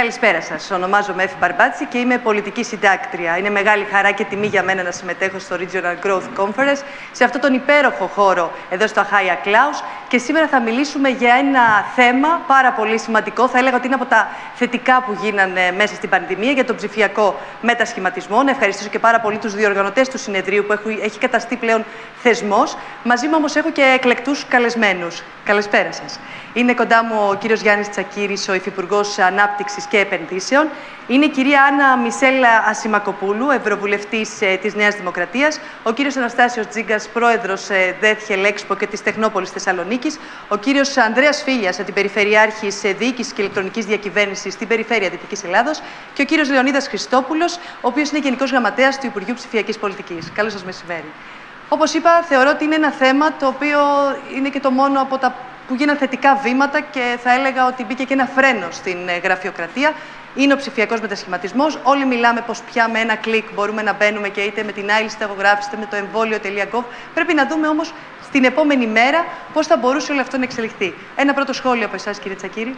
Καλησπέρα σας. Ονομάζομαι Εφη Μπαρμπάτση και είμαι πολιτική συντάκτρια. Είναι μεγάλη χαρά και τιμή για μένα να συμμετέχω στο Regional Growth Conference, σε αυτόν τον υπέροχο χώρο εδώ στο Αχάια Κλάους. Και σήμερα θα μιλήσουμε για ένα θέμα πάρα πολύ σημαντικό. Θα έλεγα ότι είναι από τα θετικά που γίνανε μέσα στην πανδημία, για τον ψηφιακό μετασχηματισμό. Να ευχαριστήσω και πάρα πολύ τους διοργανωτές του συνεδρίου που έχει καταστεί πλέον θεσμός. Μαζί μου όμως έχω και εκλεκτούς καλεσμένους. Καλησπέρα σας. Είναι κοντά μου ο κύριος Γιάννης Τσακύρης, ο Υφυπουργός Ανάπτυξης και Επενδύσεων. Είναι η κυρία Άννα Μισέλα Ασημακοπούλου, Ευρωβουλευτής της Νέας Δημοκρατίας. Ο κύριος Αναστάσιος Τζίγκας, Πρόεδρος ΔΕΘ Χελέξπο και της Τεχνόπολης Θεσσαλονίκης. Ο κύριος Ανδρέας Φίλιας, Αντιπεριφερειάρχης Διοίκησης και Ηλεκτρονικής Διακυβέρνησης στην Περιφέρεια Δυτικής Ελλάδος. Και ο κύριος Λεωνίδας Χριστόπουλος, ο οποίος είναι Γενικός Γραμματέας του Υπουργείου Ψηφιακής Πολιτικής. Καλό σας μεσημέρι. Όπως είπα, θεωρώ ότι είναι ένα θέμα το οποίο είναι και το μόνο από τα που γίναν θετικά βήματα και θα έλεγα ότι μπήκε και ένα φρένο στην γραφειοκρατία. Είναι ο ψηφιακός μετασχηματισμός. Όλοι μιλάμε πως πια με ένα κλικ μπορούμε να μπαίνουμε και είτε με την άειλη συνταγογράφηση είτε με το εμβόλιο.gov. Πρέπει να δούμε όμως στην επόμενη μέρα πώς θα μπορούσε όλο αυτό να εξελιχθεί. Ένα πρώτο σχόλιο από εσάς, κύριε Τσακύρη.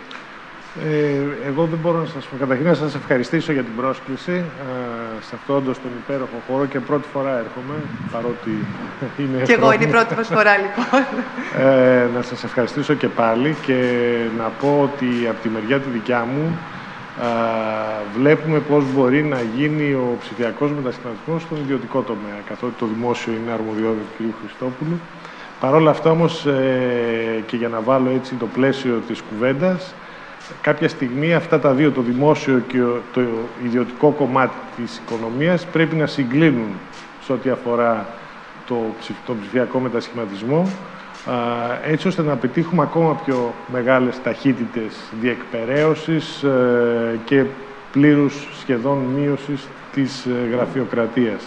Εγώ δεν μπορώ να σας πω. Καταρχήν να σας ευχαριστήσω για την πρόσκληση σε αυτό όντως τον υπέροχο χώρο και πρώτη φορά έρχομαι, παρότι είναι. Και εγώ είναι η πρώτη μας φορά, λοιπόν. Να σας ευχαριστήσω και πάλι και να πω ότι από τη μεριά τη δικιά μου βλέπουμε πώς μπορεί να γίνει ο ψηφιακός μετασχηματισμός στον ιδιωτικό τομέα, καθότι το δημόσιο είναι αρμοδιότητα του κ. Χριστόπουλου. Παρ' όλα αυτά όμως, και για να βάλω έτσι το πλαίσιο της κουβέντας, κάποια στιγμή αυτά τα δύο, το δημόσιο και το ιδιωτικό κομμάτι της οικονομίας, πρέπει να συγκλίνουν σε ό,τι αφορά τον ψηφιακό μετασχηματισμό, έτσι ώστε να πετύχουμε ακόμα πιο μεγάλες ταχύτητες διεκπεραίωσης και πλήρους σχεδόν μείωσης της γραφειοκρατίας.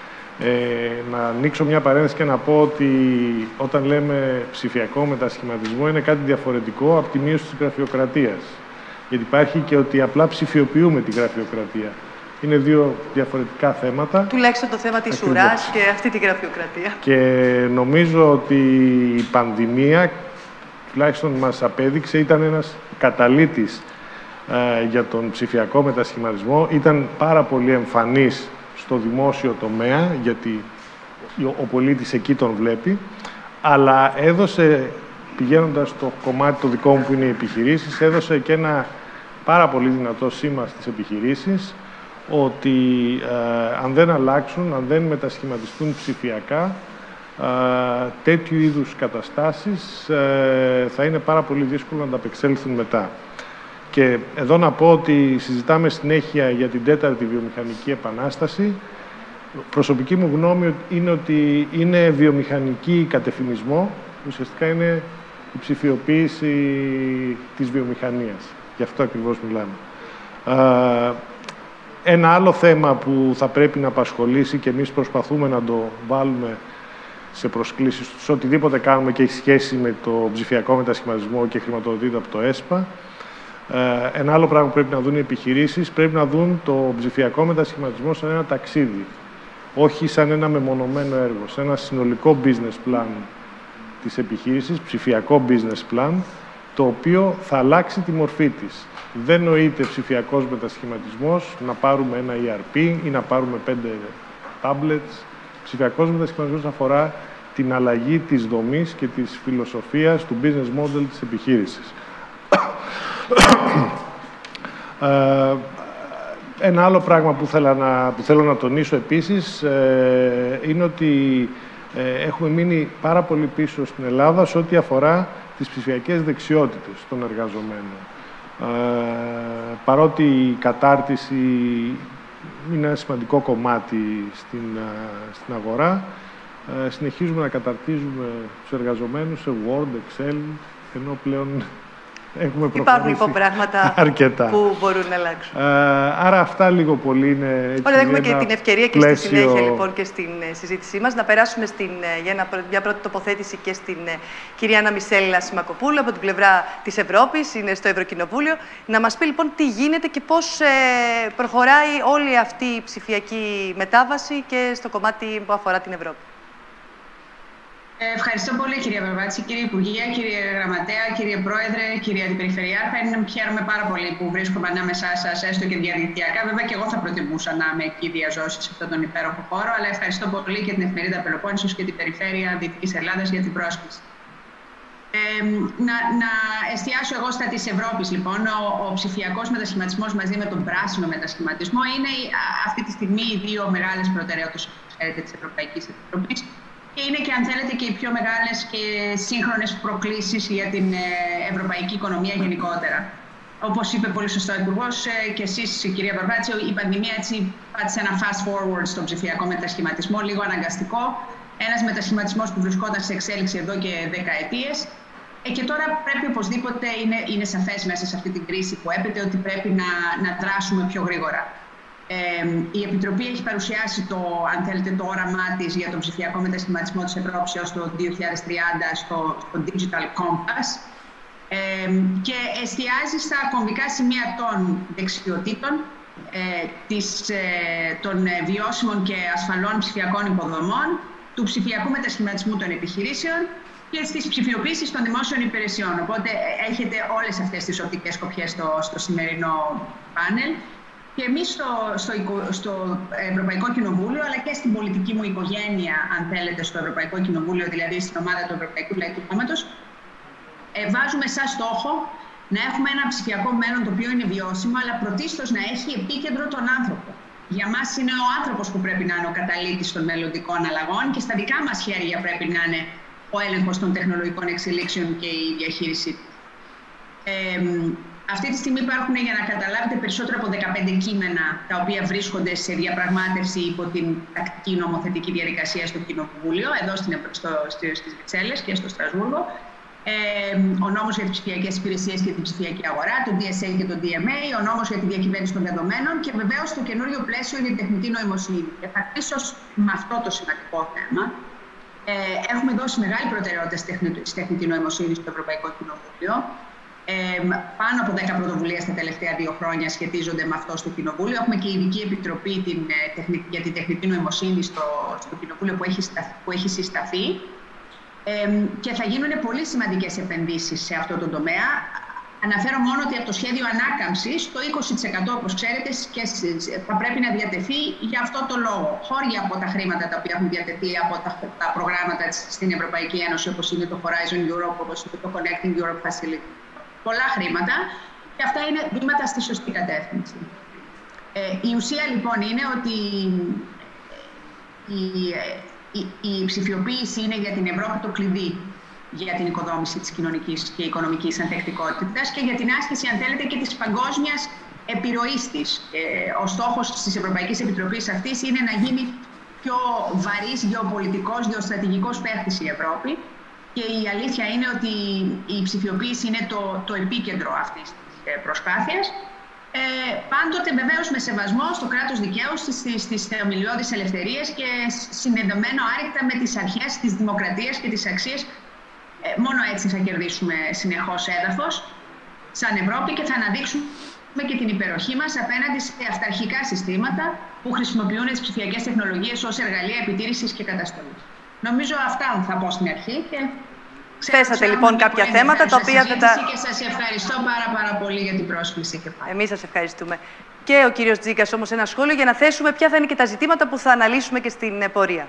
Να ανοίξω μια παρένθεση και να πω ότι όταν λέμε ψηφιακό μετασχηματισμό είναι κάτι διαφορετικό από τη μείωση της γραφειοκρατίας. Γιατί υπάρχει και ότι απλά ψηφιοποιούμε τη γραφειοκρατία. Είναι δύο διαφορετικά θέματα. Τουλάχιστον το θέμα της ουράς και αυτή τη γραφειοκρατία. Και νομίζω ότι η πανδημία, τουλάχιστον μας απέδειξε, ήταν ένας καταλύτης για τον ψηφιακό μετασχηματισμό. Ήταν πάρα πολύ εμφανής στο δημόσιο τομέα, γιατί ο πολίτης εκεί τον βλέπει, αλλά έδωσε, πηγαίνοντας στο κομμάτι το δικό μου που είναι οι επιχειρήσεις, έδωσε και ένα πάρα πολύ δυνατό σήμα στις επιχειρήσεις, ότι αν δεν αλλάξουν, αν δεν μετασχηματιστούν ψηφιακά, τέτοιου είδους καταστάσεις θα είναι πάρα πολύ δύσκολο να ανταπεξέλθουν μετά. Και εδώ να πω ότι συζητάμε συνέχεια για την τέταρτη βιομηχανική επανάσταση. Προσωπική μου γνώμη είναι ότι είναι βιομηχανική κατευθυνισμό, ουσιαστικά είναι η ψηφιοποίηση της βιομηχανίας. Γι' αυτό ακριβώς μιλάμε. Ένα άλλο θέμα που θα πρέπει να απασχολήσει και εμείς προσπαθούμε να το βάλουμε σε προσκλήσεις σε οτιδήποτε κάνουμε και έχει σχέση με το ψηφιακό μετασχηματισμό και χρηματοδοτείται από το ΕΣΠΑ. Ένα άλλο πράγμα που πρέπει να δουν οι επιχειρήσεις, πρέπει να δουν το ψηφιακό μετασχηματισμό σαν ένα ταξίδι, όχι σαν ένα μεμονωμένο έργο, σαν ένα συνολικό business plan της επιχείρησης, ψηφιακό business plan, το οποίο θα αλλάξει τη μορφή της. Δεν νοείται ψηφιακός μετασχηματισμός να πάρουμε ένα ERP ή να πάρουμε 5 tablets. Ψηφιακός μετασχηματισμός αφορά την αλλαγή της δομής και της φιλοσοφίας του business model της επιχείρησης. Ένα άλλο πράγμα που θέλω να τονίσω επίσης είναι ότι έχουμε μείνει πάρα πολύ πίσω στην Ελλάδα σε ό,τι αφορά τις ψηφιακές δεξιότητες των εργαζομένων. Παρότι η κατάρτιση είναι ένα σημαντικό κομμάτι στην αγορά, συνεχίζουμε να καταρτίζουμε τους εργαζομένους σε Word, Excel, ενώ πλέον έχουμε υπάρχουν πράγματα αρκετά που μπορούν να αλλάξουν. Άρα αυτά λίγο πολύ είναι. Ωραία, έχουμε και την ευκαιρία και στη συνέχεια λοιπόν και στην συζήτησή μας να περάσουμε για μια πρώτη τοποθέτηση και στην κυρία Άννα Μισέλα Ασημακοπούλου από την πλευρά της Ευρώπης, είναι στο Ευρωκοινοβούλιο. Να μας πει λοιπόν τι γίνεται και πώς προχωράει όλη αυτή η ψηφιακή μετάβαση και στο κομμάτι που αφορά την Ευρώπη. Ευχαριστώ πολύ, κυρία Μπαρμπάτση, κύριε Υπουργέ, κύριε Γραμματέα, κύριε Πρόεδρε, κύριε Αντιπεριφερειάρχα. Χαίρομαι πάρα πολύ που βρίσκομαι ανάμεσά σας, έστω και διαδικτυακά. Βέβαια, και εγώ θα προτιμούσα να είμαι εκεί διαζώσει σε αυτόν τον υπέροχο χώρο. Αλλά ευχαριστώ πολύ και την Εφημερίδα Πελοπόννησος και την Περιφέρεια Δυτικής Ελλάδας για την πρόσκληση. Να εστιάσω εγώ στα της Ευρώπης, λοιπόν. Ο ψηφιακός μετασχηματισμός μαζί με τον πράσινο μετασχηματισμό είναι αυτή τη στιγμή οι δύο μεγάλες προτεραιότητες της Ευρωπαϊκής Επιτροπής. Και είναι και, αν θέλετε, και οι πιο μεγάλες και σύγχρονες προκλήσεις για την ευρωπαϊκή οικονομία γενικότερα. Όπως είπε πολύ σωστά ο Υπουργός και εσείς, κυρία Μπαρμπάτση, η πανδημία έτσι πάτησε ένα fast forward στον ψηφιακό μετασχηματισμό, λίγο αναγκαστικό. Ένας μετασχηματισμός που βρισκόταν σε εξέλιξη εδώ και δεκαετίες. Και τώρα πρέπει οπωσδήποτε, είναι σαφές μέσα σε αυτή την κρίση που έπεται, ότι πρέπει να δράσουμε πιο γρήγορα. Η Επιτροπή έχει παρουσιάσει αν θέλετε, το όραμά της για τον ψηφιακό μετασχηματισμό της Ευρώπης έως το 2030 στο Digital Compass και εστιάζει στα κομβικά σημεία των δεξιοτήτων, των βιώσιμων και ασφαλών ψηφιακών υποδομών, του ψηφιακού μετασχηματισμού των επιχειρήσεων και στις ψηφιοποίησεις των δημόσιων υπηρεσιών. Οπότε έχετε όλες αυτές τις οπτικές σκοπιές στο σημερινό πάνελ. Και εμείς στο Ευρωπαϊκό Κοινοβούλιο, αλλά και στην πολιτική μου οικογένεια, αν θέλετε, στο Ευρωπαϊκό Κοινοβούλιο, δηλαδή στην ομάδα του Ευρωπαϊκού Λαϊκού Κόμματος, βάζουμε σαν στόχο να έχουμε ένα ψηφιακό μέλλον το οποίο είναι βιώσιμο, αλλά πρωτίστως να έχει επίκεντρο τον άνθρωπο. Για μας είναι ο άνθρωπος που πρέπει να είναι ο καταλύτης των μελλοντικών αλλαγών και στα δικά μας χέρια πρέπει να είναι ο έλεγχος των τεχνολογικών εξελίξεων και η διαχείρισή του. Αυτή τη στιγμή υπάρχουν, για να καταλάβετε, περισσότερα από 15 κείμενα τα οποία βρίσκονται σε διαπραγμάτευση υπό την τακτική νομοθετική διαδικασία στο Κοινοβούλιο, εδώ στις Βρυξέλλες και στο Στρασβούργο. Ο νόμος για τις ψηφιακές υπηρεσίες και την ψηφιακή αγορά, το DSA και το DMA, ο νόμος για τη διακυβέρνηση των δεδομένων και βεβαίως το καινούριο πλαίσιο για την τεχνητή νοημοσύνη. Και θα κλείσω με αυτό το σημαντικό θέμα. Έχουμε δώσει μεγάλη προτεραιότητα στη τεχνητή νοημοσύνη στο Ευρωπαϊκό Κοινοβούλιο. Πάνω από 10 πρωτοβουλίες τα τελευταία 2 χρόνια σχετίζονται με αυτό στο Κοινοβούλιο. Έχουμε και η Ειδική Επιτροπή για την τεχνητή νοημοσύνη στο Κοινοβούλιο που έχει συσταθεί. Και θα γίνουν πολύ σημαντικές επενδύσεις σε αυτό το τομέα. Αναφέρω μόνο ότι από το σχέδιο ανάκαμψης, το 20%, όπως ξέρετε, θα πρέπει να διατεθεί για αυτό το λόγο. Χώρια από τα χρήματα τα οποία έχουν διατεθεί από τα προγράμματα στην Ευρωπαϊκή Ένωση, όπως είναι το Horizon Europe, όπως είναι το Connecting Europe Facility. Πολλά χρήματα και αυτά είναι βήματα στη σωστή κατεύθυνση. Η ουσία λοιπόν είναι ότι η ψηφιοποίηση είναι για την Ευρώπη το κλειδί για την οικοδόμηση της κοινωνικής και οικονομικής ανθεκτικότητας και για την άσκηση, αν θέλετε, και της παγκόσμιας επιρροής της. Ο στόχος της Ευρωπαϊκής Επιτροπής αυτής είναι να γίνει πιο βαρύς γεωπολιτικός, γεωστρατηγικός παίκτης η Ευρώπη. Και η αλήθεια είναι ότι η ψηφιοποίηση είναι το επίκεντρο αυτής της προσπάθειας. Πάντοτε βεβαίως με σεβασμό στο κράτος δικαίου, στις θεμελιώδεις ελευθερίες και συνδεδεμένο άρρηκτα με τις αρχές της δημοκρατίας και τις αξίες. Μόνο έτσι θα κερδίσουμε συνεχώς έδαφος σαν Ευρώπη και θα αναδείξουμε και την υπεροχή μας απέναντι σε αυταρχικά συστήματα που χρησιμοποιούν τις ψηφιακές τεχνολογίες ως εργαλεία επιτήρησης και καταστολής. Νομίζω αυτά θα πω στην αρχή και θέσατε λοιπόν κάποια θέματα τα οποία δεν τα... Και σας ευχαριστώ πάρα πολύ για την πρόσκληση και πάλι. Εμείς σας ευχαριστούμε. Και ο κύριος Τζίκας όμως ένα σχόλιο για να θέσουμε ποια θα είναι και τα ζητήματα που θα αναλύσουμε και στην πορεία.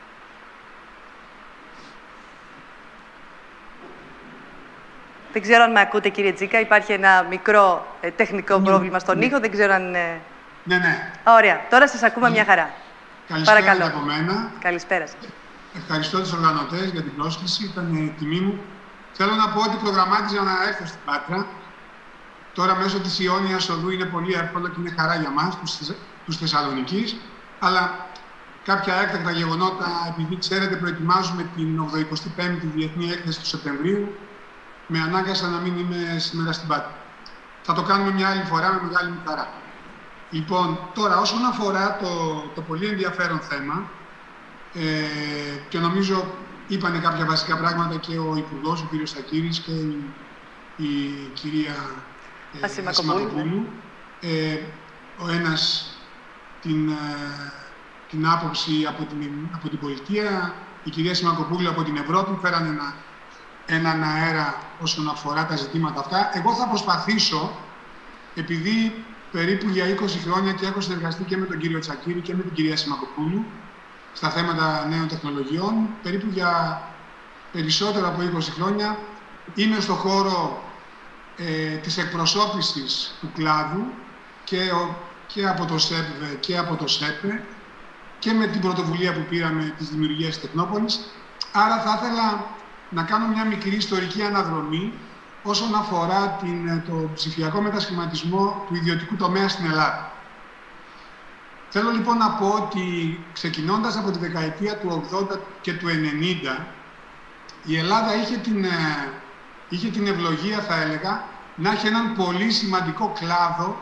Δεν ξέρω αν με ακούτε, κύριε Τζίκα. Υπάρχει ένα μικρό τεχνικό πρόβλημα στον ήχο. Δεν ξέρω αν... Ναι. Ωραία. Τώρα σας ακούμε μια χαρά. Καλησπέρα. Παρακαλώ. Από μένα. Καλησπέρα σας. Ευχαριστώ τους οργανωτές για την πρόσκληση. Ήταν τιμή μου. Θέλω να πω ότι προγραμμάτιζα να έρθω στην Πάτρα. Τώρα μέσω της Ιόνιας Οδού είναι πολύ εύκολο και είναι χαρά για μας, τους Θεσσαλονικείς. Αλλά κάποια έκτακτα γεγονότα, επειδή ξέρετε, προετοιμάζουμε την 85η Διεθνή Έκθεση του Σεπτεμβρίου, με ανάγκασα να μην είμαι σήμερα στην Πάτρα. Θα το κάνουμε μια άλλη φορά με μεγάλη μου χαρά. Λοιπόν, τώρα όσον αφορά το πολύ ενδιαφέρον θέμα, και νομίζω είπανε κάποια βασικά πράγματα και ο Υπουργός, ο κ. Σακύρης και η κυρία Ασημακοπούλου. Ο ένας την άποψη από την πολιτεία, η κυρία Σιμακοπούλου από την Ευρώπη, φέραν έναν αέρα όσον αφορά τα ζητήματα αυτά. Εγώ θα προσπαθήσω, επειδή περίπου για 20 χρόνια και έχω συνεργαστεί και με τον κύριο Τσακίρη και με την κυρία Σιμακοπούλου στα θέματα νέων τεχνολογιών, περίπου για περισσότερα από 20 χρόνια είμαι στο χώρο της εκπροσώπησης του κλάδου και από το ΣΕΠΒ και από το ΣΕΠΕ και με την πρωτοβουλία που πήραμε της δημιουργίας της Τεχνόπολης. Άρα θα ήθελα να κάνω μια μικρή ιστορική αναδρομή όσον αφορά το ψηφιακό μετασχηματισμό του ιδιωτικού τομέα στην Ελλάδα. Θέλω λοιπόν να πω ότι ξεκινώντας από τη δεκαετία του 80 και του 90, η Ελλάδα είχε την ευλογία, θα έλεγα, να έχει έναν πολύ σημαντικό κλάδο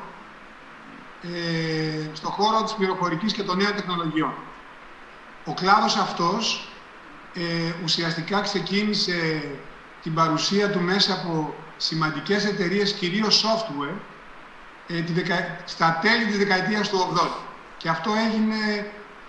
στον χώρο της πληροφορικής και των νέων τεχνολογιών. Ο κλάδος αυτός ουσιαστικά ξεκίνησε την παρουσία του μέσα από σημαντικές εταιρείες, κυρίως software, στα τέλη της δεκαετίας του 80. Και αυτό έγινε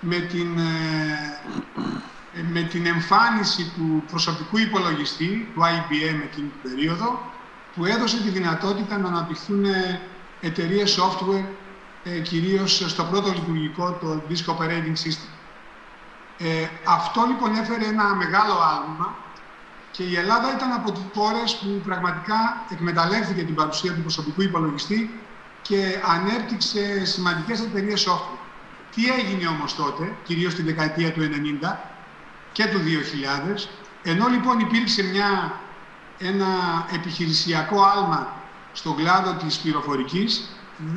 με την εμφάνιση του προσωπικού υπολογιστή, του IBM εκείνη την περίοδο, που έδωσε τη δυνατότητα να αναπτυχθούν εταιρείες software, κυρίως στο πρώτο λειτουργικό, το Disk Operating System. Αυτό λοιπόν έφερε ένα μεγάλο άλμα και η Ελλάδα ήταν από τις χώρες που πραγματικά εκμεταλλεύτηκε την παρουσία του προσωπικού υπολογιστή και ανέπτυξε σημαντικές εταιρείες software. Τι έγινε όμως τότε, κυρίως τη δεκαετία του 90 και του 2000, ενώ λοιπόν υπήρξε ένα επιχειρησιακό άλμα στον κλάδο της πληροφορικής,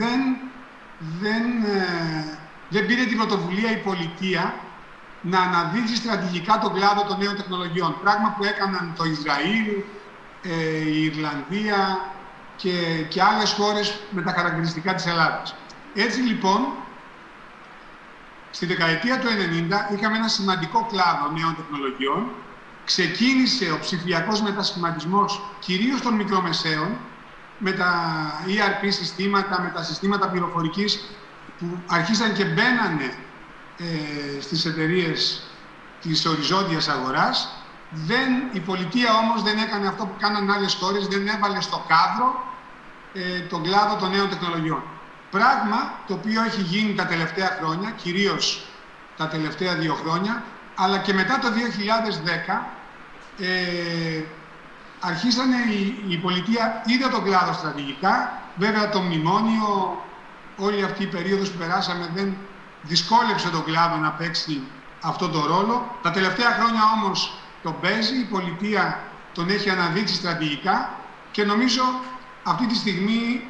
δεν πήρε την πρωτοβουλία η πολιτεία να αναδείξει στρατηγικά τον κλάδο των νέων τεχνολογιών. Πράγμα που έκαναν το Ισραήλ, η Ιρλανδία και άλλες χώρες με τα χαρακτηριστικά της Ελλάδας. Έτσι λοιπόν, στη δεκαετία του 90 είχαμε ένα σημαντικό κλάδο νέων τεχνολογιών. Ξεκίνησε ο ψηφιακός μετασχηματισμός κυρίως των μικρομεσαίων, με τα ERP συστήματα, με τα συστήματα πληροφορικής που αρχίσαν και μπαίνανε στις εταιρείες της οριζόντιας αγοράς. Η πολιτεία όμως δεν έκανε αυτό που κάναν άλλες χώρες, δεν έβαλε στο κάδρο τον κλάδο των νέων τεχνολογιών. Πράγμα το οποίο έχει γίνει τα τελευταία χρόνια, κυρίως τα τελευταία 2 χρόνια, αλλά και μετά το 2010 αρχίσανε η πολιτεία είδε τον κλάδο στρατηγικά. Βέβαια το μνημόνιο, όλη αυτή η περίοδος που περάσαμε δεν δυσκόλεψε τον κλάδο να παίξει αυτό το ρόλο. Τα τελευταία χρόνια όμως το παίζει, η πολιτεία τον έχει αναδείξει στρατηγικά και νομίζω αυτή τη στιγμή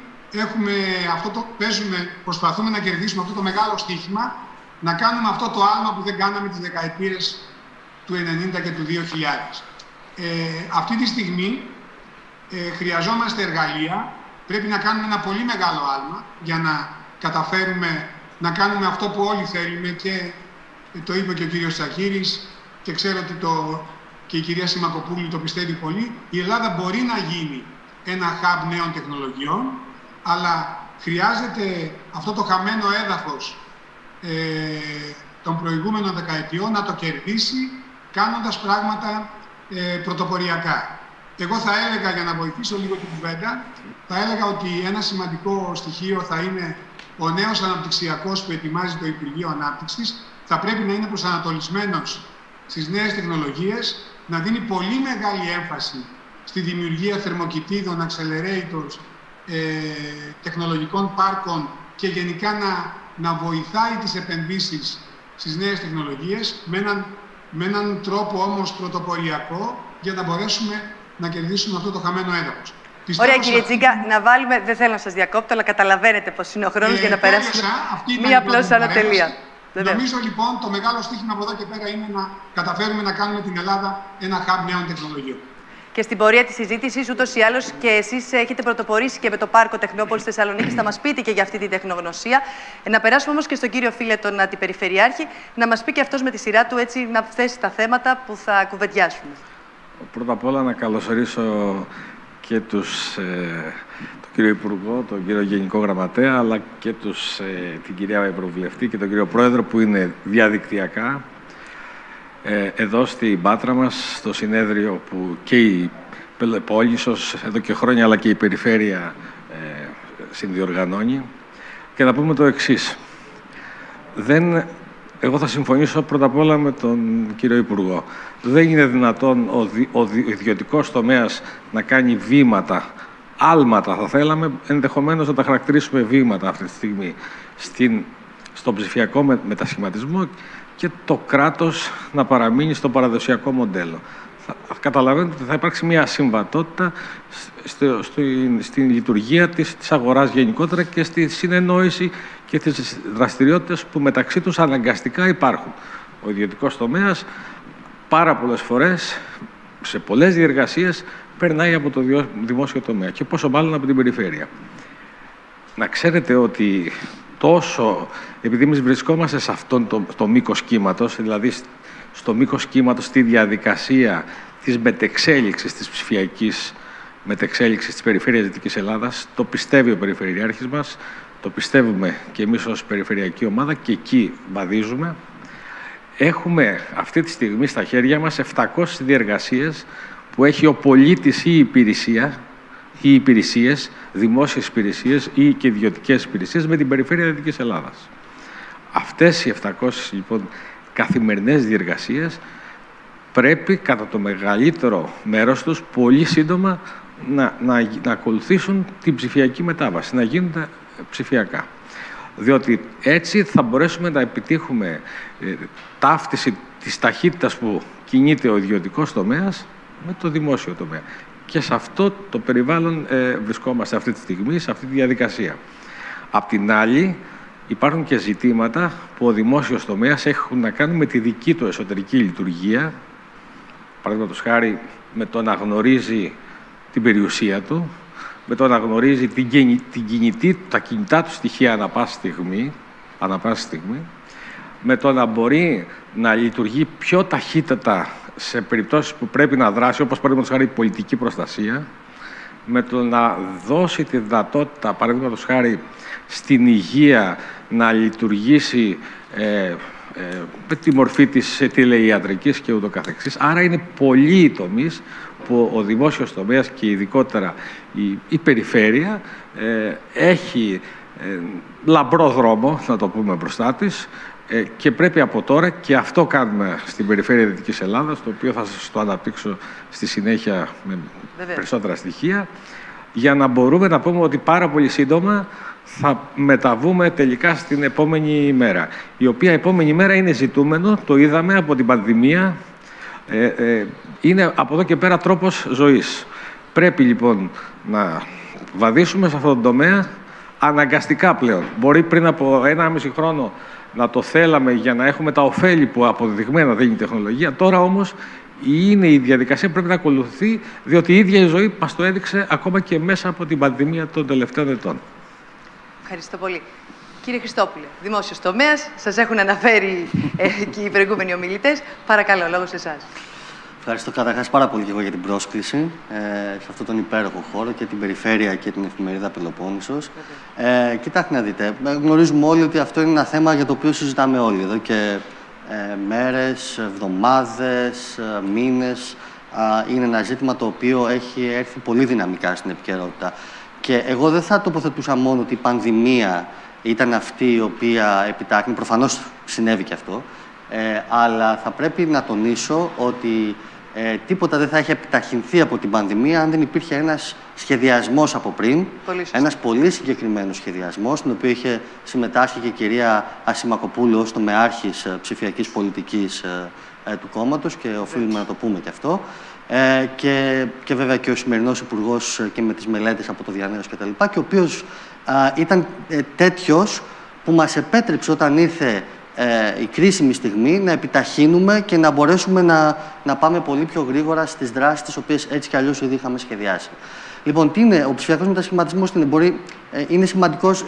προσπαθούμε να κερδίσουμε αυτό το μεγάλο στοίχημα, να κάνουμε αυτό το άλμα που δεν κάναμε τις δεκαετίες του 90 και του 2000. Αυτή τη στιγμή χρειαζόμαστε εργαλεία, πρέπει να κάνουμε ένα πολύ μεγάλο άλμα για να καταφέρουμε να κάνουμε αυτό που όλοι θέλουμε και το είπε και ο κύριος Τσακίρης και ξέρω ότι και η κυρία Σιμακοπούλου το πιστεύει πολύ. Η Ελλάδα μπορεί να γίνει ένα hub νέων τεχνολογιών, αλλά χρειάζεται αυτό το χαμένο έδαφος των προηγούμενων δεκαετιών να το κερδίσει κάνοντας πράγματα πρωτοποριακά. Εγώ θα έλεγα, για να βοηθήσω λίγο την κουβέντα, θα έλεγα ότι ένα σημαντικό στοιχείο θα είναι ο νέος αναπτυξιακός που ετοιμάζει το Υπουργείο Ανάπτυξης. Θα πρέπει να είναι προσανατολισμένος στις νέες τεχνολογίες, να δίνει πολύ μεγάλη έμφαση στη δημιουργία θερμοκηπίδων, accelerators, τεχνολογικών πάρκων και γενικά να βοηθάει τις επενδύσεις στις νέες τεχνολογίες με έναν τρόπο όμως πρωτοποριακό για να μπορέσουμε να κερδίσουμε αυτό το χαμένο έδαφος. Ωραία, κύριε Τζίγκα, να βάλουμε. Δεν θέλω να σας διακόπτω, αλλά καταλαβαίνετε πώς είναι ο χρόνος για να περάσουμε μία απλώς ανατελεία. Νομίζω λοιπόν το μεγάλο στοίχημα από εδώ και πέρα είναι να καταφέρουμε να κάνουμε την Ελλάδα ένα hub νέων τεχνολογιών. Και στην πορεία της συζήτησης, ούτως ή άλλως, και εσείς έχετε πρωτοπορήσει και με το Πάρκο Τεχνόπολης Θεσσαλονίκης, θα μας πείτε και για αυτή την τεχνογνωσία. Να περάσουμε όμως και στον κύριο φίλε, τον Αντιπεριφερειάρχη, να μας πει και αυτός με τη σειρά του, έτσι, να θέσει τα θέματα που θα κουβεντιάσουμε. Πρώτα απ' όλα να καλωσορίσω και τον κύριο Υπουργό, τον κύριο Γενικό Γραμματέα, αλλά και την κυρία Ευρωβουλευτή και τον κύριο Πρόεδρο που είναι διαδικτυακά. εδώ στην Πάτρα μας, στο συνέδριο που και η Πελοπόννησος εδώ και χρόνια, αλλά και η Περιφέρεια συνδιοργανώνει, και να πούμε το εξής. Εγώ θα συμφωνήσω πρώτα απ' όλα με τον κύριο Υπουργό. Δεν είναι δυνατόν ο ιδιωτικός τομέας να κάνει βήματα, άλματα θα θέλαμε, ενδεχομένως να τα χαρακτηρίσουμε βήματα αυτή τη στιγμή, στον ψηφιακό μετασχηματισμό, και το κράτος να παραμείνει στο παραδοσιακό μοντέλο. Καταλαβαίνετε ότι θα υπάρξει μια συμβατότητα στην λειτουργία της αγοράς γενικότερα και στη συνεννόηση και τις δραστηριότητες που μεταξύ τους αναγκαστικά υπάρχουν. Ο ιδιωτικός τομέας πάρα πολλές φορές, σε πολλές διεργασίες, περνάει από το δημόσιο τομέα και πόσο μάλλον από την περιφέρεια. Να ξέρετε ότι επειδή εμείς βρισκόμαστε σε αυτόν το μήκος κύματος, δηλαδή στο μήκος κύματος, στη διαδικασία της μετεξέλιξης, της ψηφιακής μετεξέλιξης της περιφέρειας Δυτικής Ελλάδας, το πιστεύει ο Περιφερειάρχης μας, το πιστεύουμε και εμείς ως περιφερειακή ομάδα και εκεί βαδίζουμε. Έχουμε αυτή τη στιγμή στα χέρια μας 700 διεργασίες που έχει ο πολίτης ή η υπηρεσία ή υπηρεσίες, δημόσιες υπηρεσίες ή και ιδιωτικές υπηρεσίες με την περιφέρεια Δυτικής Ελλάδας. Αυτές οι 700 λοιπόν καθημερινές διεργασίες πρέπει κατά το μεγαλύτερο μέρος τους πολύ σύντομα να ακολουθήσουν την ψηφιακή μετάβαση, να γίνονται ψηφιακά. Διότι έτσι θα μπορέσουμε να επιτύχουμε ταύτιση της ταχύτητας που κινείται ο ιδιωτικός τομέας με το δημόσιο τομέα. Και σε αυτό το περιβάλλον βρισκόμαστε αυτή τη στιγμή, σε αυτή τη διαδικασία. Απ' την άλλη, υπάρχουν και ζητήματα που ο δημόσιος τομέας έχουν να κάνουν με τη δική του εσωτερική λειτουργία, παραδείγματος χάρη με το να γνωρίζει την περιουσία του, με το να γνωρίζει τα κινητά του στοιχεία ανά πάση στιγμή, με το να μπορεί να λειτουργεί πιο ταχύτατα σε περιπτώσεις που πρέπει να δράσει, όπως παραδείγματος χάρη η πολιτική προστασία, με το να δώσει τη δυνατότητα, παραδείγματος χάρη στην υγεία, να λειτουργήσει με τη μορφή της τηλεϊατρικής και ούτω καθεξής. Άρα είναι πολλοί οι τομείς που ο δημόσιος τομέας και ειδικότερα η περιφέρεια έχει λαμπρό δρόμο, να το πούμε, μπροστά της, και πρέπει από τώρα, και αυτό κάνουμε στην περιφέρεια Δυτικής Ελλάδας, το οποίο θα σας το αναπτύξω στη συνέχεια με περισσότερα στοιχεία, για να μπορούμε να πούμε ότι πάρα πολύ σύντομα θα μεταβούμε τελικά στην επόμενη μέρα. Η οποία επόμενη μέρα είναι ζητούμενο, το είδαμε από την πανδημία, είναι από εδώ και πέρα τρόπος ζωής. Πρέπει λοιπόν να βαδίσουμε σε αυτόν τον τομέα αναγκαστικά πλέον. Μπορεί πριν από 1,5 χρόνο να το θέλαμε για να έχουμε τα ωφέλη που αποδεδειγμένα δίνει η τεχνολογία. Τώρα όμως είναι η διαδικασία που πρέπει να ακολουθεί, διότι η ίδια η ζωή μας το έδειξε ακόμα και μέσα από την πανδημία των τελευταίων ετών. Ευχαριστώ πολύ. Κύριε Χριστόπουλε, δημόσιος τομέας, σας έχουν αναφέρει και οι προηγούμενοι ομιλητές. Παρακαλώ, λόγο σε εσάς. Ευχαριστώ καταρχάς πάρα πολύ και εγώ για την πρόσκληση σε αυτόν τον υπέροχο χώρο και την περιφέρεια και την εφημερίδα Πελοπόννησος. Κοιτάξτε να δείτε, γνωρίζουμε όλοι ότι αυτό είναι ένα θέμα για το οποίο συζητάμε όλοι εδώ και μέρες, εβδομάδες, μήνες. Είναι ένα ζήτημα το οποίο έχει έρθει πολύ δυναμικά στην επικαιρότητα. Και εγώ δεν θα τοποθετούσα μόνο ότι η πανδημία ήταν αυτή η οποία επιτάχυνε, προφανώς συνέβη και αυτό, αλλά θα πρέπει να τονίσω ότι τίποτα δεν θα έχει επιταχυνθεί από την πανδημία αν δεν υπήρχε ένας σχεδιασμός από πριν, ένας πολύ συγκεκριμένος σχεδιασμός, στον οποίο είχε συμμετάσχει και η κυρία Ασημακοπούλου ως τομεάρχης ψηφιακής πολιτικής του κόμματος και οφείλουμε να το πούμε και αυτό. Και βέβαια και ο σημερινός υπουργός και με τις μελέτες από το Διανέως κτλ. Και ο οποίος ήταν τέτοιος που μας επέτρεψε όταν ήρθε η κρίσιμη στιγμή να επιταχύνουμε και να μπορέσουμε να πάμε πολύ πιο γρήγορα στις δράσεις τις οποίες έτσι κι αλλιώς ήδη είχαμε σχεδιάσει. Λοιπόν, τι είναι, ο ψηφιακός μετασχηματισμός είναι σημαντικός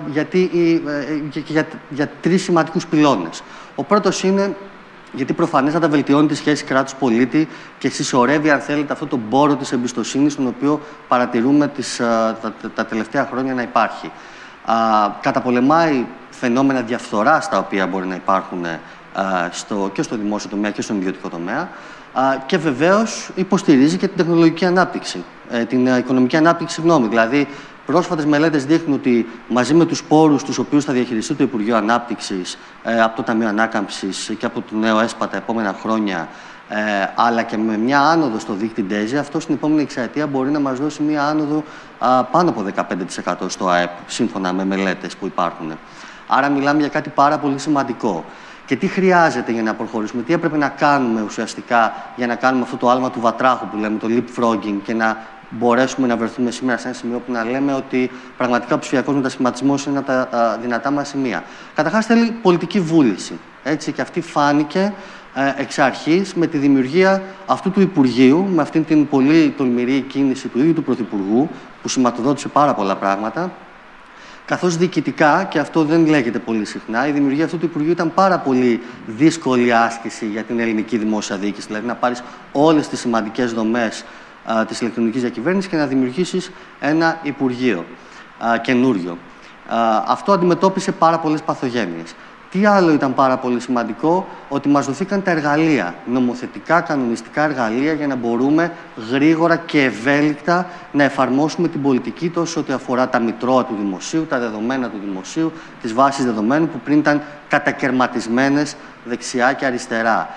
για τρεις σημαντικούς πυλώνες. Ο πρώτος είναι γιατί προφανέστατα βελτιώνει τη σχέση κράτους-πολίτη και συσσωρεύει, αν θέλετε, αυτό τον πόρο της εμπιστοσύνης, τον οποίο παρατηρούμε τα τελευταία χρόνια να υπάρχει. Καταπολεμάει φαινόμενα διαφθοράς, τα οποία μπορεί να υπάρχουν και στο δημόσιο τομέα και στον ιδιωτικό τομέα. Και βεβαίως υποστηρίζει και την τεχνολογική ανάπτυξη, την οικονομική ανάπτυξη, συγγνώμη. Δηλαδή, πρόσφατες μελέτες δείχνουν ότι μαζί με τους πόρους τους οποίους θα διαχειριστεί το Υπουργείο Ανάπτυξης από το Ταμείο Ανάκαμψης και από το νέο ΕΣΠΑ τα επόμενα χρόνια, αλλά και με μια άνοδο στο δείκτη DESI, αυτό στην επόμενη εξαετία μπορεί να μας δώσει μια άνοδο πάνω από 15% στο ΑΕΠ, σύμφωνα με μελέτες που υπάρχουν. Άρα μιλάμε για κάτι πάρα πολύ σημαντικό. Και τι χρειάζεται για να προχωρήσουμε, τι έπρεπε να κάνουμε ουσιαστικά για να κάνουμε αυτό το άλμα του βατράχου που λέμε, το leapfrogging, και να μπορέσουμε να βρεθούμε σήμερα σε ένα σημείο που να λέμε ότι πραγματικά ο ψηφιακός μετασχηματισμός είναι ένα από τα δυνατά μας σημεία. Καταρχάς θέλει πολιτική βούληση. Έτσι, και αυτή φάνηκε εξ αρχής με τη δημιουργία αυτού του Υπουργείου, με αυτήν την πολύ τολμηρή κίνηση του ίδιου του Πρωθυπουργού, που σηματοδότησε πάρα πολλά πράγματα. Καθώς διοικητικά, και αυτό δεν λέγεται πολύ συχνά, η δημιουργία αυτού του Υπουργείου ήταν πάρα πολύ δύσκολη άσκηση για την ελληνική δημόσια διοίκηση. Δηλαδή να πάρεις όλες τις σημαντικές δομές της ηλεκτρονικής διακυβέρνησης και να δημιουργήσεις ένα Υπουργείο καινούριο. Αυτό αντιμετώπισε πάρα πολλές παθογένειες. Τι άλλο ήταν πάρα πολύ σημαντικό, ότι μας δοθήκαν τα εργαλεία, νομοθετικά, κανονιστικά εργαλεία, για να μπορούμε γρήγορα και ευέλικτα να εφαρμόσουμε την πολιτική τόσο ό,τι αφορά τα μητρώα του δημοσίου, τα δεδομένα του δημοσίου, τις βάσεις δεδομένων που πριν ήταν κατακερματισμένες δεξιά και αριστερά.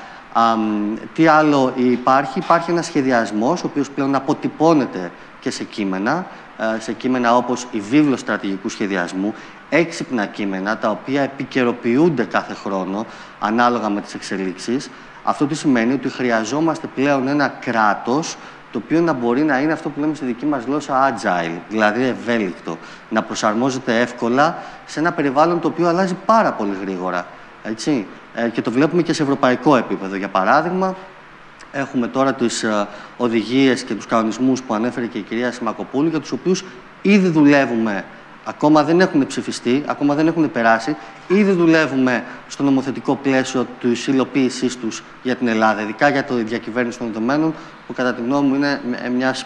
Τι άλλο υπάρχει? Υπάρχει ένας σχεδιασμός, ο οποίος πλέον αποτυπώνεται και σε κείμενα όπως η βίβλος στρατηγικού σχεδιασμού, έξυπνα κείμενα, τα οποία επικαιροποιούνται κάθε χρόνο ανάλογα με τις εξελίξεις. Αυτό τι σημαίνει? Ότι χρειαζόμαστε πλέον ένα κράτος το οποίο να μπορεί να είναι αυτό που λέμε στη δική μας γλώσσα agile, δηλαδή ευέλικτο, να προσαρμόζεται εύκολα σε ένα περιβάλλον το οποίο αλλάζει πάρα πολύ γρήγορα. Έτσι. Και το βλέπουμε και σε ευρωπαϊκό επίπεδο. Για παράδειγμα, έχουμε τώρα τις οδηγίες και τους κανονισμούς που ανέφερε και η κυρία Σιμακοπούλου, για τους οποίους ήδη δουλεύουμε. Ακόμα δεν έχουν ψηφιστεί, ακόμα δεν έχουν περάσει. Ήδη δουλεύουμε στο νομοθετικό πλαίσιο της υλοποίησής τους για την Ελλάδα, ειδικά για τη διακυβέρνηση των δεδομένων, που κατά τη γνώμη μου είναι μιας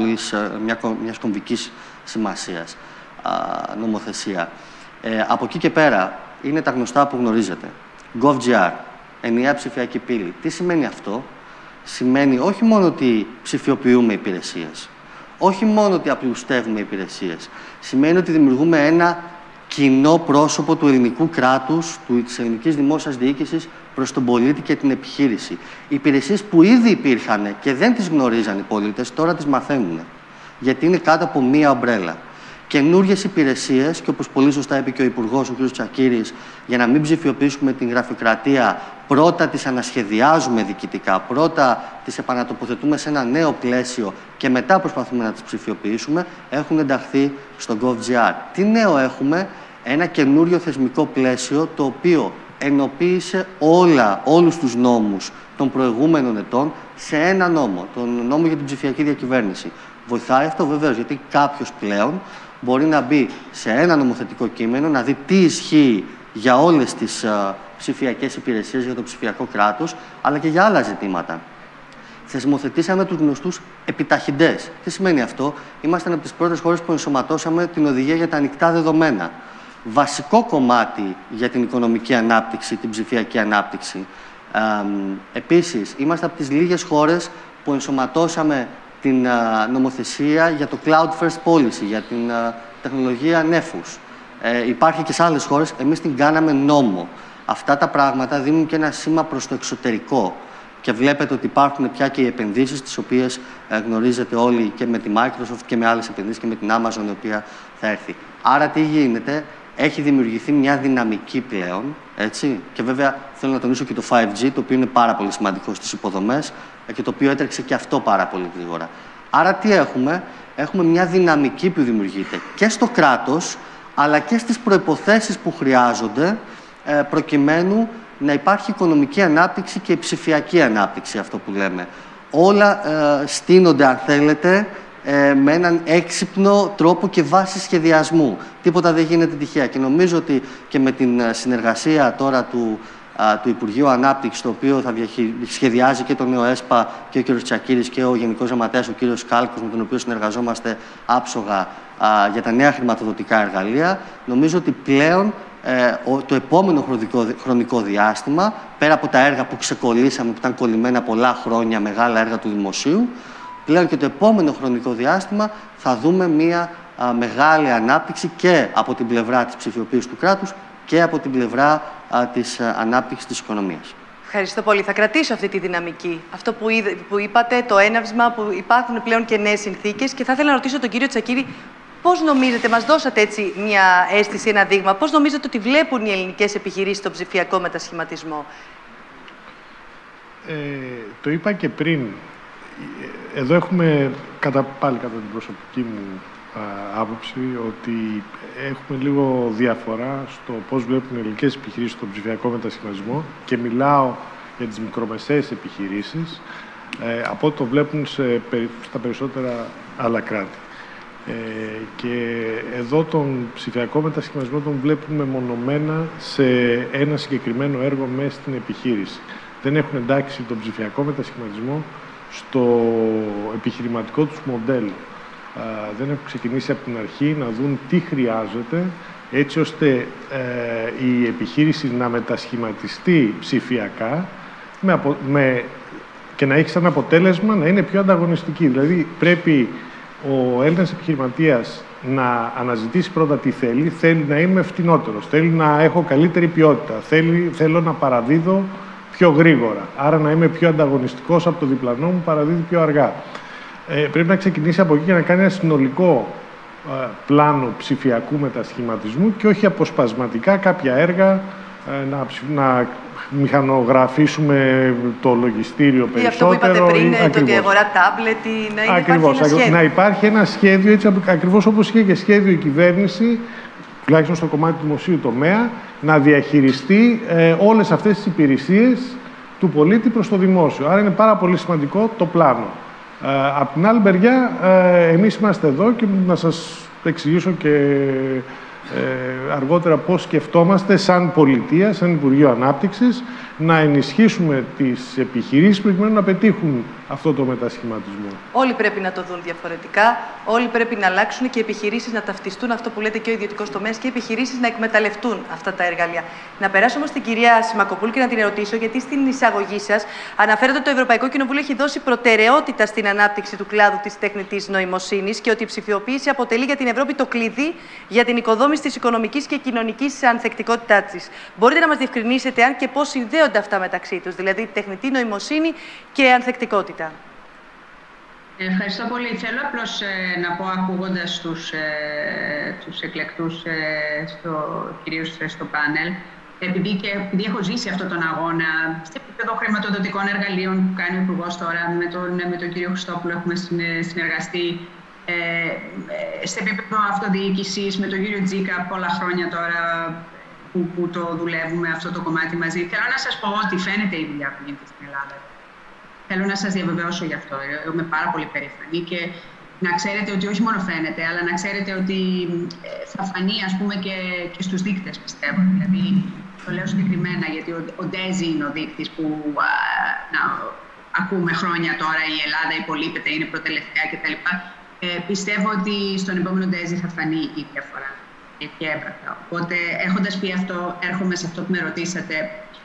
κομβικής σημασίας νομοθεσία. Από εκεί και πέρα είναι τα γνωστά που γνωρίζετε. GovGR, ενιαία ψηφιακή πύλη. Τι σημαίνει αυτό? Σημαίνει όχι μόνο ότι ψηφιοποιούμε υπηρεσίες, όχι μόνο ότι απλουστεύουμε υπηρεσίες. Σημαίνει ότι δημιουργούμε ένα κοινό πρόσωπο του ελληνικού κράτους, της ελληνικής δημόσιας διοίκησης προς τον πολίτη και την επιχείρηση. Υπηρεσίες που ήδη υπήρχαν και δεν τις γνωρίζαν οι πολίτες, τώρα τις μαθαίνουν. Γιατί είναι κάτω από μία ομπρέλα. Καινούριες υπηρεσίες, και όπως πολύ σωστά είπε και ο Υπουργός, ο κ. Τσακύρης, για να μην ψηφιοποιήσουμε την γραφειοκρατία, πρώτα τις ανασχεδιάζουμε διοικητικά, πρώτα τις επανατοποθετούμε σε ένα νέο πλαίσιο και μετά προσπαθούμε να τις ψηφιοποιήσουμε, έχουν ενταχθεί στο GovGR. Τι νέο έχουμε? Ένα καινούριο θεσμικό πλαίσιο, το οποίο ενοποίησε όλους τους νόμους των προηγούμενων ετών σε ένα νόμο, τον νόμο για την ψηφιακή διακυβέρνηση. Βοηθάει αυτό βεβαίως, γιατί κάποιος πλέον μπορεί να μπει σε ένα νομοθετικό κείμενο, να δει τι ισχύει για όλες τις ψηφιακές υπηρεσίες, για το ψηφιακό κράτος, αλλά και για άλλα ζητήματα. Θεσμοθετήσαμε τους γνωστούς επιταχυντές. Τι σημαίνει αυτό? Ήμασταν από τις πρώτες χώρες που ενσωματώσαμε την οδηγία για τα ανοιχτά δεδομένα. Βασικό κομμάτι για την οικονομική ανάπτυξη, την ψηφιακή ανάπτυξη. Επίσης, είμαστε από τις λίγες χώρες που ενσωματώσαμε την νομοθεσία για το Cloud First Policy, για την τεχνολογία νέφους. Υπάρχει και σε άλλες χώρες, εμείς την κάναμε νόμο. Αυτά τα πράγματα δίνουν και ένα σήμα προς το εξωτερικό. Και βλέπετε ότι υπάρχουν πια και οι επενδύσεις, τις οποίες γνωρίζετε όλοι, και με τη Microsoft και με άλλες επενδύσεις και με την Amazon, η οποία θα έρθει. Άρα τι γίνεται? Έχει δημιουργηθεί μια δυναμική πλέον, έτσι, και βέβαια θέλω να τονίσω και το 5G, το οποίο είναι πάρα πολύ σημαντικό στις υποδομές και το οποίο έτρεξε και αυτό πάρα πολύ γρήγορα. Άρα τι έχουμε? Έχουμε μια δυναμική που δημιουργείται και στο κράτος, αλλά και στις προϋποθέσεις που χρειάζονται προκειμένου να υπάρχει οικονομική ανάπτυξη και ψηφιακή ανάπτυξη, αυτό που λέμε. Όλα στείνονται, αν θέλετε, με έναν έξυπνο τρόπο και βάση σχεδιασμού. Τίποτα δεν γίνεται τυχαία. Και νομίζω ότι και με την συνεργασία τώρα του Υπουργείου Ανάπτυξης, το οποίο θα σχεδιάζει και το νέο ΕΣΠΑ, και ο κ. Τσακύρης και ο Γενικός Γραμματέας, ο κ. Κάλκος, με τον οποίο συνεργαζόμαστε άψογα για τα νέα χρηματοδοτικά εργαλεία, νομίζω ότι πλέον το επόμενο χρονικό διάστημα, πέρα από τα έργα που ξεκολλήσαμε, που ήταν κολλημένα πολλά χρόνια, μεγάλα έργα του δημοσίου, πλέον και το επόμενο χρονικό διάστημα θα δούμε μια μεγάλη ανάπτυξη και από την πλευρά της ψηφιοποίησης του κράτους και από την πλευρά της ανάπτυξης της οικονομίας. Ευχαριστώ πολύ. Θα κρατήσω αυτή τη δυναμική. Αυτό που είπατε, το έναυσμα, που υπάρχουν πλέον και νέες συνθήκες. Και θα ήθελα να ρωτήσω τον κύριο Τσακίρη, πώς νομίζετε, μας δώσατε έτσι μια αίσθηση, ένα δείγμα, πώς νομίζετε ότι βλέπουν οι ελληνικές επιχειρήσεις τον ψηφιακό μετασχηματισμό? Το είπα και πριν. Εδώ έχουμε, πάλι κατά την προσωπική μου άποψη, ότι έχουμε λίγο διαφορά στο πώς βλέπουν οι ελληνικές επιχειρήσεις τον ψηφιακό μετασχηματισμό, και μιλάω για τις μικρομεσαίες επιχειρήσεις, από ό,τι το βλέπουν στα περισσότερα άλλα κράτη. Και εδώ τον ψηφιακό μετασχηματισμό τον βλέπουμε μονομένα σε ένα συγκεκριμένο έργο μέσα στην επιχείρηση. Δεν έχουν εντάξει τον ψηφιακό μετασχηματισμό στο επιχειρηματικό τους μοντέλο. Δεν έχουν ξεκινήσει από την αρχή να δουν τι χρειάζεται, έτσι ώστε η επιχείρηση να μετασχηματιστεί ψηφιακά και να έχει σαν αποτέλεσμα να είναι πιο ανταγωνιστική. Δηλαδή πρέπει ο Έλληνας επιχειρηματίας να αναζητήσει πρώτα τι θέλει. Θέλει να είμαι φτηνότερος, θέλει να έχω καλύτερη ποιότητα, θέλω να παραδίδω πιο γρήγορα, άρα να είμαι πιο ανταγωνιστικός από το διπλανό μου, παραδίδει πιο αργά. Πρέπει να ξεκινήσει από εκεί και να κάνει ένα συνολικό πλάνο ψηφιακού μετασχηματισμού και όχι αποσπασματικά κάποια έργα να μηχανογραφήσουμε το λογιστήριο περισσότερο. Ή αυτό που είπατε πριν, το ότι αγορά τάμπλετ, να υπάρχει ένα σχέδιο, έτσι ακριβώς όπως είχε και σχέδιο η κυβέρνηση, τουλάχιστον στο κομμάτι του δημοσίου τομέα, να διαχειριστεί όλες αυτές τις υπηρεσίες του πολίτη προς το δημόσιο. Άρα είναι πάρα πολύ σημαντικό το πλάνο. Απ' την άλλη μεριά, εμείς είμαστε εδώ και να σας εξηγήσω και αργότερα πώς σκεφτόμαστε σαν πολιτεία, σαν Υπουργείο Ανάπτυξης, να ενισχύσουμε τις επιχειρήσεις προκειμένου να πετύχουν αυτό το μετασχηματισμό. Όλοι πρέπει να το δουν διαφορετικά, όλοι πρέπει να αλλάξουν και οι επιχειρήσεις να ταυτιστούν, αυτό που λέτε και ο ιδιωτικός τομέας, και οι επιχειρήσεις να εκμεταλλευτούν αυτά τα εργαλεία. Να περάσω όμως στην κυρία Σιμακοπούλου και να την ερωτήσω, γιατί στην εισαγωγή σας αναφέρετε ότι το Ευρωπαϊκό Κοινοβούλιο έχει δώσει προτεραιότητα στην ανάπτυξη του κλάδου της τεχνητής νοημοσύνης και ότι η ψηφιοποίηση αποτελεί για την Ευρώπη το κλειδί για την οικοδόμηση της οικονομικής και κοινωνικής ανθεκτικότητάς της. Μπορείτε να μας διευκρινίσετε αν και πώς συνδέονται αυτά μεταξύ τους, δηλαδή τεχνητή νοημοσύνη και ανθεκτικότητα? Ευχαριστώ πολύ. Θέλω απλώς να πω, ακούγοντας τους εκλεκτούς, κυρίως στο πάνελ, επειδή έχω ζήσει αυτόν τον αγώνα σε επίπεδο χρηματοδοτικών εργαλείων που κάνει ο Υπουργός τώρα, με τον κύριο Χριστόπουλο έχουμε συνεργαστεί, σε επίπεδο αυτοδιοίκησης με τον κύριο Τζίκα πολλά χρόνια τώρα που το δουλεύουμε αυτό το κομμάτι μαζί. Θέλω να σας πω ότι φαίνεται η δουλειά που γίνεται στην Ελλάδα. Θέλω να σας διαβεβαιώσω γι' αυτό. Είμαι πάρα πολύ περήφανη και να ξέρετε ότι όχι μόνο φαίνεται, αλλά να ξέρετε ότι θα φανεί, ας πούμε, και στους δείκτες, πιστεύω. Δηλαδή, το λέω συγκεκριμένα, γιατί ο DESI είναι ο δείκτης που ακούμε χρόνια τώρα, η Ελλάδα υπολείπεται, είναι προτελευταία κτλ. Πιστεύω ότι στον επόμενο DESI θα φανεί η διαφορά και έμπρακτα. Οπότε, έχοντας πει αυτό, έρχομαι σε αυτό που με ρωτήσατε.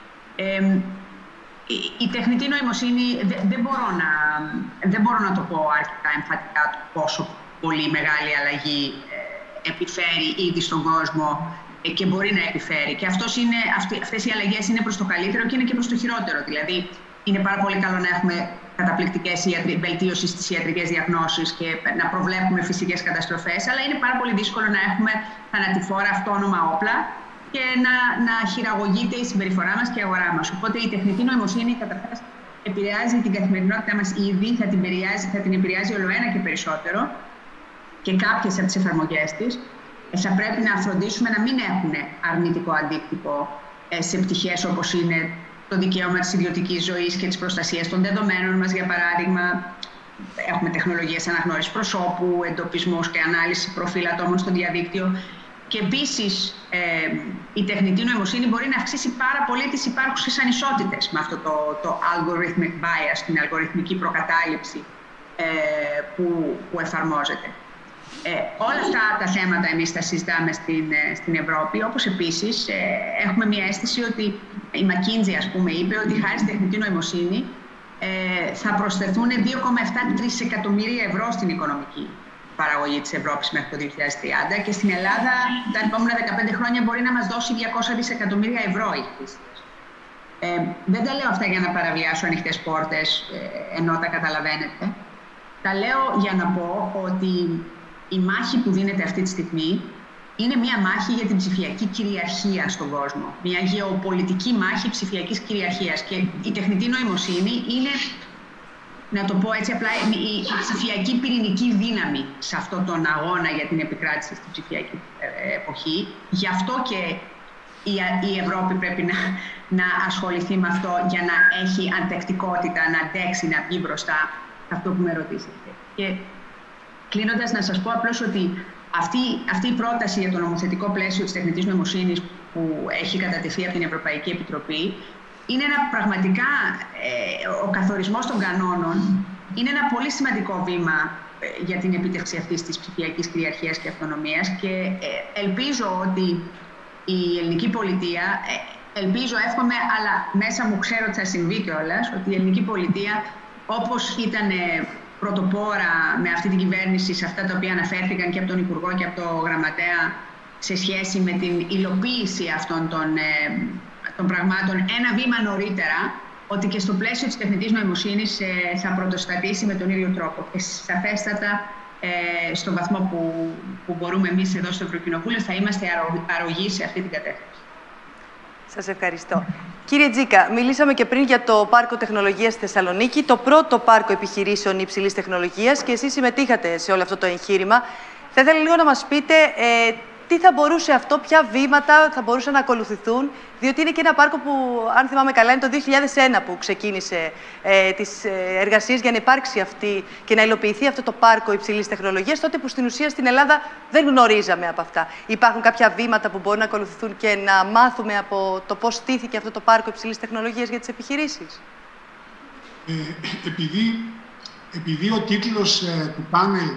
Η τεχνητή νοημοσύνη δεν μπορώ να το πω αρκετά εμφατικά το πόσο πολύ μεγάλη αλλαγή επιφέρει ήδη στον κόσμο και μπορεί να επιφέρει. Και αυτές οι αλλαγές είναι προς το καλύτερο και είναι και προς το χειρότερο. Δηλαδή, είναι πάρα πολύ καλό να έχουμε καταπληκτικές βελτίωσεις στις ιατρικές διαγνώσεις και να προβλέπουμε φυσικές καταστροφές, αλλά είναι πάρα πολύ δύσκολο να έχουμε θανατηφόρα αυτόνομα όπλα και να χειραγωγείται η συμπεριφορά μας και η αγορά μας. Οπότε η τεχνητή νοημοσύνη καταρχάς επηρεάζει την καθημερινότητά μας ήδη, θα την επηρεάζει ολοένα και περισσότερο και κάποιες από τις εφαρμογές της θα πρέπει να φροντίσουμε να μην έχουν αρνητικό αντίκτυπο σε πτυχές όπως είναι το δικαίωμα της ιδιωτικής ζωής και της προστασίας των δεδομένων μας, για παράδειγμα. Έχουμε τεχνολογίες αναγνώρισης προσώπου, εντοπισμούς και ανάλυση προφίλ ατόμων στο διαδίκτυο. Και επίσης, η τεχνητή νοημοσύνη μπορεί να αυξήσει πάρα πολύ τις υπάρχουσες ανισότητες με αυτό το algorithmic bias, την αλγοριθμική προκατάληψη που εφαρμόζεται. Όλα αυτά τα θέματα εμείς τα συζητάμε στην Ευρώπη, όπως επίσης έχουμε μια αίσθηση ότι η McKinsey, ας πούμε, είπε ότι χάρη στη τεχνητή νοημοσύνη θα προσθεθούν 2,7 τρισεκατομμύρια ευρώ στην οικονομική παραγωγή της Ευρώπης μέχρι το 2030 και στην Ελλάδα τα επόμενα 15 χρόνια μπορεί να μας δώσει 200 δισεκατομμύρια ευρώ η χρήση. Δεν τα λέω αυτά για να παραβιάσω ανοιχτές πόρτες, ενώ τα καταλαβαίνετε. Τα λέω για να πω ότι η μάχη που δίνεται αυτή τη στιγμή είναι μια μάχη για την ψηφιακή κυριαρχία στον κόσμο. Μια γεωπολιτική μάχη ψηφιακής κυριαρχίας. Και η τεχνητή νοημοσύνη είναι, να το πω έτσι απλά, η ψηφιακή πυρηνική δύναμη σε αυτόν τον αγώνα για την επικράτηση στην ψηφιακή εποχή. Γι' αυτό και η Ευρώπη πρέπει να ασχοληθεί με αυτό για να έχει αντεκτικότητα, να αντέξει, να μπει μπροστά, αυτό που με ρωτήσατε. Και κλείνοντας, να σας πω απλώς ότι αυτή η πρόταση για το νομοθετικό πλαίσιο της τεχνητής νοημοσύνης που έχει κατατεθεί από την Ευρωπαϊκή Επιτροπή είναι ένα πραγματικά, ο καθορισμός των κανόνων είναι ένα πολύ σημαντικό βήμα για την επίτευξη αυτής της ψηφιακής κυριαρχίας και αυτονομίας και ελπίζω ότι η ελληνική πολιτεία, εύχομαι, αλλά μέσα μου ξέρω ότι θα συμβεί κιόλας, ότι η ελληνική πολιτεία, όπως ήταν πρωτοπόρα με αυτή την κυβέρνηση σε αυτά τα οποία αναφέρθηκαν και από τον Υπουργό και από τον Γραμματέα σε σχέση με την υλοποίηση αυτών των πραγμάτων ένα βήμα νωρίτερα, ότι και στο πλαίσιο της τεχνητής νοημοσύνης θα πρωτοστατήσει με τον ίδιο τρόπο και σαφέστατα στον βαθμό που μπορούμε εμείς εδώ στο Ευρωκοινοβούλιο θα είμαστε αρρωγοί σε αυτή την κατεύθυνση. Σας ευχαριστώ. Κύριε Τζίκα, μιλήσαμε και πριν για το Πάρκο Τεχνολογίας στη Θεσσαλονίκη, το πρώτο πάρκο επιχειρήσεων υψηλής τεχνολογίας και εσείς συμμετείχατε σε όλο αυτό το εγχείρημα. Θα ήθελα λίγο να μας πείτε τι θα μπορούσε αυτό, ποια βήματα θα μπορούσαν να ακολουθηθούν, διότι είναι και ένα πάρκο που, αν θυμάμαι καλά, είναι το 2001 που ξεκίνησε τις εργασίες για να υπάρξει αυτή και να υλοποιηθεί αυτό το πάρκο υψηλής τεχνολογίας, τότε που στην ουσία στην Ελλάδα δεν γνωρίζαμε από αυτά. Υπάρχουν κάποια βήματα που μπορούν να ακολουθηθούν και να μάθουμε από το πώς στήθηκε αυτό το πάρκο υψηλής τεχνολογίας για τις επιχειρήσεις? Επειδή ο τίτλος του πάνελ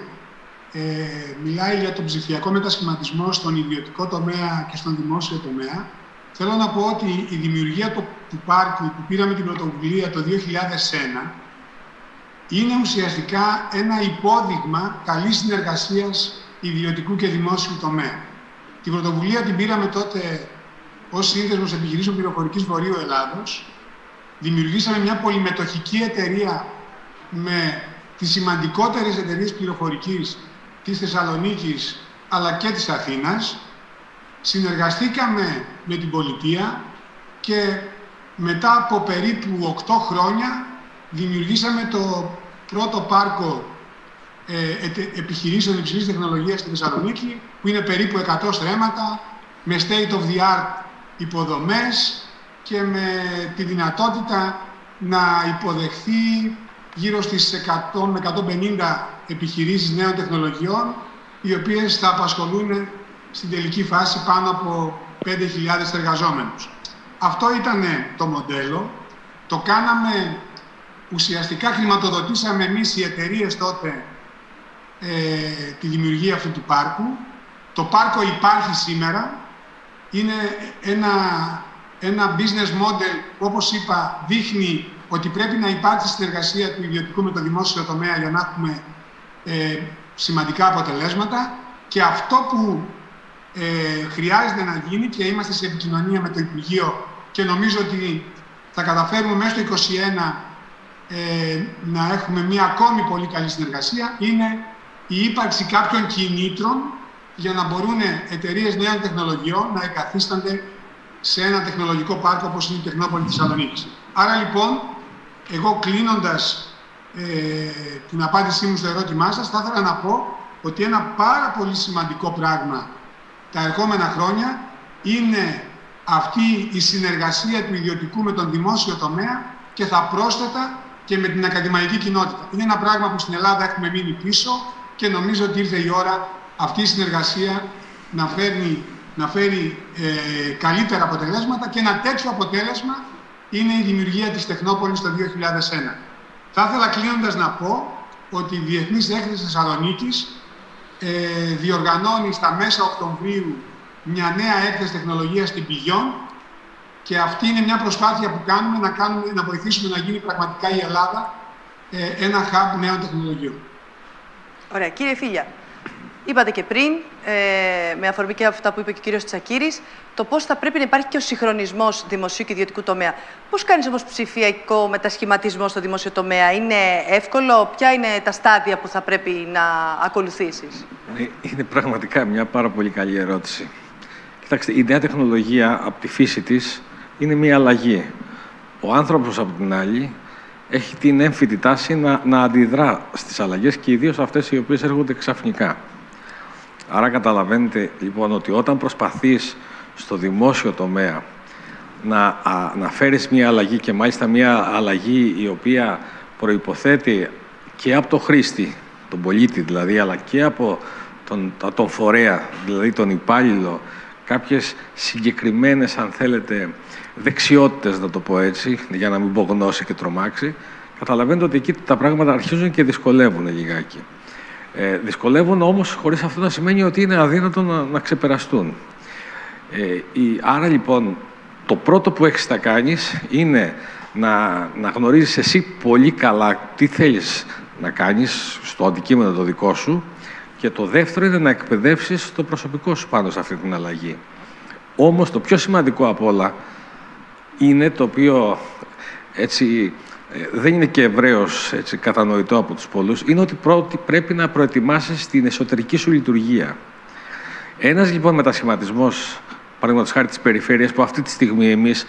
μιλάει για τον ψηφιακό μετασχηματισμό στον ιδιωτικό τομέα και στον δημόσιο τομέα, θέλω να πω ότι η δημιουργία του πάρκου που πήραμε την πρωτοβουλία το 2001 είναι ουσιαστικά ένα υπόδειγμα καλής συνεργασίας ιδιωτικού και δημόσιου τομέα. Την πρωτοβουλία την πήραμε τότε ως Σύνδεσμος Επιχειρήσεων Πληροφορικής Βορείου Ελλάδος. Δημιουργήσαμε μια πολυμετοχική εταιρεία με τις σημαντικότερες εταιρείες πληροφορικής της Θεσσαλονίκης αλλά και της Αθήνας. Συνεργαστήκαμε με την πολιτεία και μετά από περίπου 8 χρόνια δημιουργήσαμε το πρώτο πάρκο επιχειρήσεων υψηλής τεχνολογίας στη Θεσσαλονίκη, που είναι περίπου 100 στρέμματα, με state of the art υποδομές και με τη δυνατότητα να υποδεχθεί γύρω στις 100 με 150 επιχειρήσεις νέων τεχνολογιών, οι οποίες θα απασχολούν στην τελική φάση πάνω από 5.000 εργαζόμενους. Αυτό ήταν το μοντέλο. Το κάναμε, ουσιαστικά χρηματοδοτήσαμε εμείς οι εταιρείες τότε τη δημιουργία αυτού του πάρκου. Το πάρκο υπάρχει σήμερα. Είναι ένα business model που, όπως είπα, δείχνει ότι πρέπει να υπάρξει συνεργασία του ιδιωτικού με το δημόσιο τομέα για να έχουμε σημαντικά αποτελέσματα. Και αυτό που χρειάζεται να γίνει, και είμαστε σε επικοινωνία με το Υπουργείο και νομίζω ότι θα καταφέρουμε μέσα στο 2021 να έχουμε μια ακόμη πολύ καλή συνεργασία, είναι η ύπαρξη κάποιων κινήτρων για να μπορούν εταιρείες νέων τεχνολογιών να εγκαθίστανται σε ένα τεχνολογικό πάρκο όπως είναι η Τεχνόπολη της Θεσσαλονίκης. Άρα λοιπόν, εγώ κλείνοντας την απάντησή μου στο ερώτημά σας, θα ήθελα να πω ότι ένα πάρα πολύ σημαντικό πράγμα τα ερχόμενα χρόνια είναι αυτή η συνεργασία του ιδιωτικού με τον δημόσιο τομέα και θα πρόσθετα και με την ακαδημαϊκή κοινότητα. Είναι ένα πράγμα που στην Ελλάδα έχουμε μείνει πίσω και νομίζω ότι ήρθε η ώρα αυτή η συνεργασία να φέρει καλύτερα αποτελέσματα, και ένα τέτοιο αποτέλεσμα είναι η δημιουργία της Τεχνόπολης το 2001. Θα ήθελα κλείνοντας να πω ότι η Διεθνής Έκθεση Θεσσαλονίκης διοργανώνει στα μέσα Οκτωβρίου μια νέα έκθεση τεχνολογίας στην Πηγιόν και αυτή είναι μια προσπάθεια που κάνουμε να βοηθήσουμε να γίνει πραγματικά η Ελλάδα ένα hub νέων τεχνολογιών. Ωραία. Κύριε Φίλια, είπατε και πριν, με αφορμή και αυτά που είπε και ο κύριος Τσακίρης, το πώς θα πρέπει να υπάρχει και ο συγχρονισμός δημοσίου και ιδιωτικού τομέα. Πώς κάνεις όμως ψηφιακό μετασχηματισμό στο δημόσιο τομέα? Είναι εύκολο? Ποια είναι τα στάδια που θα πρέπει να ακολουθήσεις? Είναι πραγματικά μια πάρα πολύ καλή ερώτηση. Κοιτάξτε, η νέα τεχνολογία από τη φύση της είναι μια αλλαγή. Ο άνθρωπος από την άλλη έχει την έμφυτη τάση να αντιδρά στις αλλαγές και ιδίως αυτές οι οποίες έρχονται ξαφνικά. Άρα καταλαβαίνετε λοιπόν ότι όταν προσπαθείς στο δημόσιο τομέα να φέρεις μια αλλαγή και μάλιστα μια αλλαγή η οποία προϋποθέτει και από τον χρήστη, τον πολίτη δηλαδή, αλλά και από τον φορέα, δηλαδή τον υπάλληλο, κάποιες συγκεκριμένες, αν θέλετε, δεξιότητες, να το πω έτσι, για να μην πω γνώση και τρομάξει, καταλαβαίνετε ότι εκεί τα πράγματα αρχίζουν και δυσκολεύουν λιγάκι. Δυσκολεύουν όμως χωρίς αυτό να σημαίνει ότι είναι αδύνατο να ξεπεραστούν. Άρα λοιπόν το πρώτο που έχεις να κάνεις είναι να γνωρίζεις εσύ πολύ καλά τι θέλεις να κάνεις στο αντικείμενο το δικό σου και το δεύτερο είναι να εκπαιδεύσεις το προσωπικό σου πάνω σε αυτή την αλλαγή. Όμως το πιο σημαντικό απ' όλα είναι, το οποίο έτσι δεν είναι και ευρέως κατανοητό από τους πολλούς, είναι ότι πρέπει να προετοιμάσεις την εσωτερική σου λειτουργία. Ένας λοιπόν μετασχηματισμός, παραδείγματος χάρη της περιφέρειας, που αυτή τη στιγμή εμείς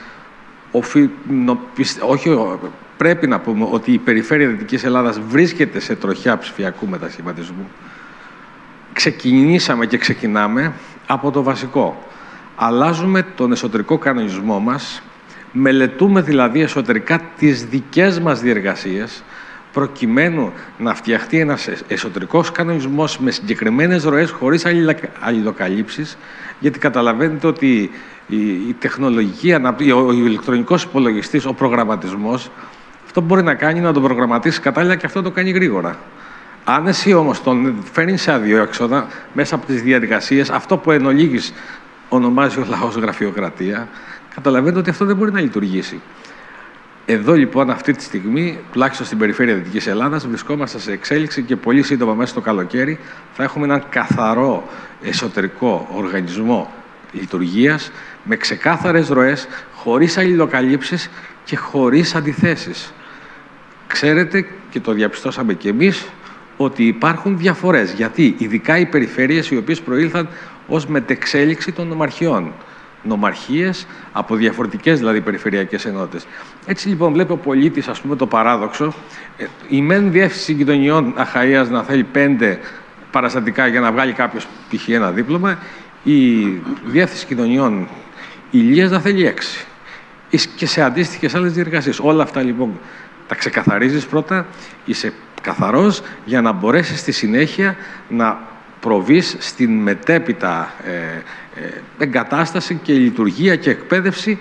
πρέπει να πούμε ότι η περιφέρεια Δυτικής Ελλάδας βρίσκεται σε τροχιά ψηφιακού μετασχηματισμού. Ξεκινήσαμε και ξεκινάμε από το βασικό. Αλλάζουμε τον εσωτερικό κανονισμό μας, μελετούμε δηλαδή εσωτερικά τις δικές μας διεργασίες, προκειμένου να φτιαχτεί ένας εσωτερικός κανονισμός με συγκεκριμένες ροές, χωρίς αλληλοκαλύψεις, γιατί καταλαβαίνετε ότι η τεχνολογική, ο ηλεκτρονικός υπολογιστής, ο προγραμματισμός, αυτό μπορεί να κάνει να τον προγραμματίσει κατάλληλα και αυτό το κάνει γρήγορα. Αν εσύ όμως τον φέρνεις σε αδιέξοδα μέσα από τις διαδικασίες, αυτό που εν ολίγης ονομάζει ο λαός γραφειοκρατία, καταλαβαίνετε ότι αυτό δεν μπορεί να λειτουργήσει. Εδώ λοιπόν αυτή τη στιγμή, τουλάχιστον στην περιφέρεια Δυτικής Ελλάδας, βρισκόμαστε σε εξέλιξη και πολύ σύντομα μέσα στο καλοκαίρι θα έχουμε έναν καθαρό εσωτερικό οργανισμό λειτουργίας με ξεκάθαρες ροές, χωρίς αλληλοκαλύψεις και χωρίς αντιθέσεις. Ξέρετε, και το διαπιστώσαμε κι εμείς, ότι υπάρχουν διαφορές. Γιατί ειδικά οι περιφέρειες οι οποίες προήλθαν ως μετεξέλιξη των νομαρχιών. Νομαρχίες από διαφορετικές δηλαδή περιφερειακές ενότητες. Έτσι λοιπόν βλέπει ο πολίτης, ας πούμε, το παράδοξο, η μεν διεύθυνση συγκοινωνιών Αχαΐας να θέλει 5 παραστατικά για να βγάλει κάποιος π.χ. ένα δίπλωμα, η διεύθυνση κοινωνιών Ηλίας να θέλει 6. Και σε αντίστοιχες άλλες διεργασίες. Όλα αυτά λοιπόν τα ξεκαθαρίζεις πρώτα, είσαι καθαρός για να μπορέσεις στη συνέχεια να προβείς στην μετέπειτα εγκατάσταση και λειτουργία και εκπαίδευση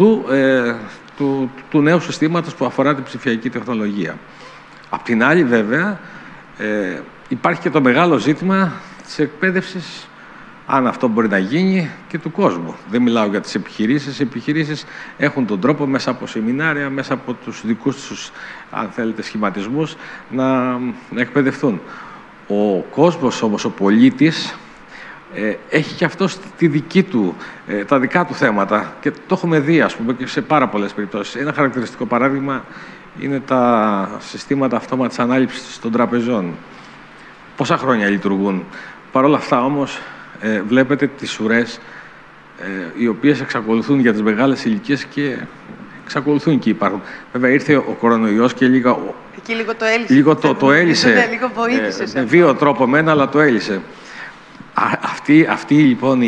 του νέου συστήματος που αφορά την ψηφιακή τεχνολογία. Απ' την άλλη βέβαια υπάρχει και το μεγάλο ζήτημα της εκπαίδευσης, αν αυτό μπορεί να γίνει, και του κόσμου. Δεν μιλάω για τις επιχειρήσεις. Οι επιχειρήσεις έχουν τον τρόπο μέσα από σεμινάρια, μέσα από τους δικούς τους, αν θέλετε, σχηματισμούς, να εκπαιδευτούν. Ο κόσμος όμως, ο πολίτης, έχει και αυτό τα δικά του θέματα και το έχουμε δει, ας πούμε, και σε πάρα πολλές περιπτώσεις. Ένα χαρακτηριστικό παράδειγμα είναι τα συστήματα αυτόματης ανάληψης των τραπεζών. Πόσα χρόνια λειτουργούν. Παρ' όλα αυτά όμως βλέπετε τις ουρές οι οποίες εξακολουθούν για τις μεγάλες ηλικίες και εξακολουθούν και υπάρχουν. Βέβαια ήρθε ο κορονοϊός και λίγο το έλυσε. Το έλυσε. Ναι, λίγο βοήθησε. Με βίο τρόπο μένα, αλλά το έλυσε. Αυτή λοιπόν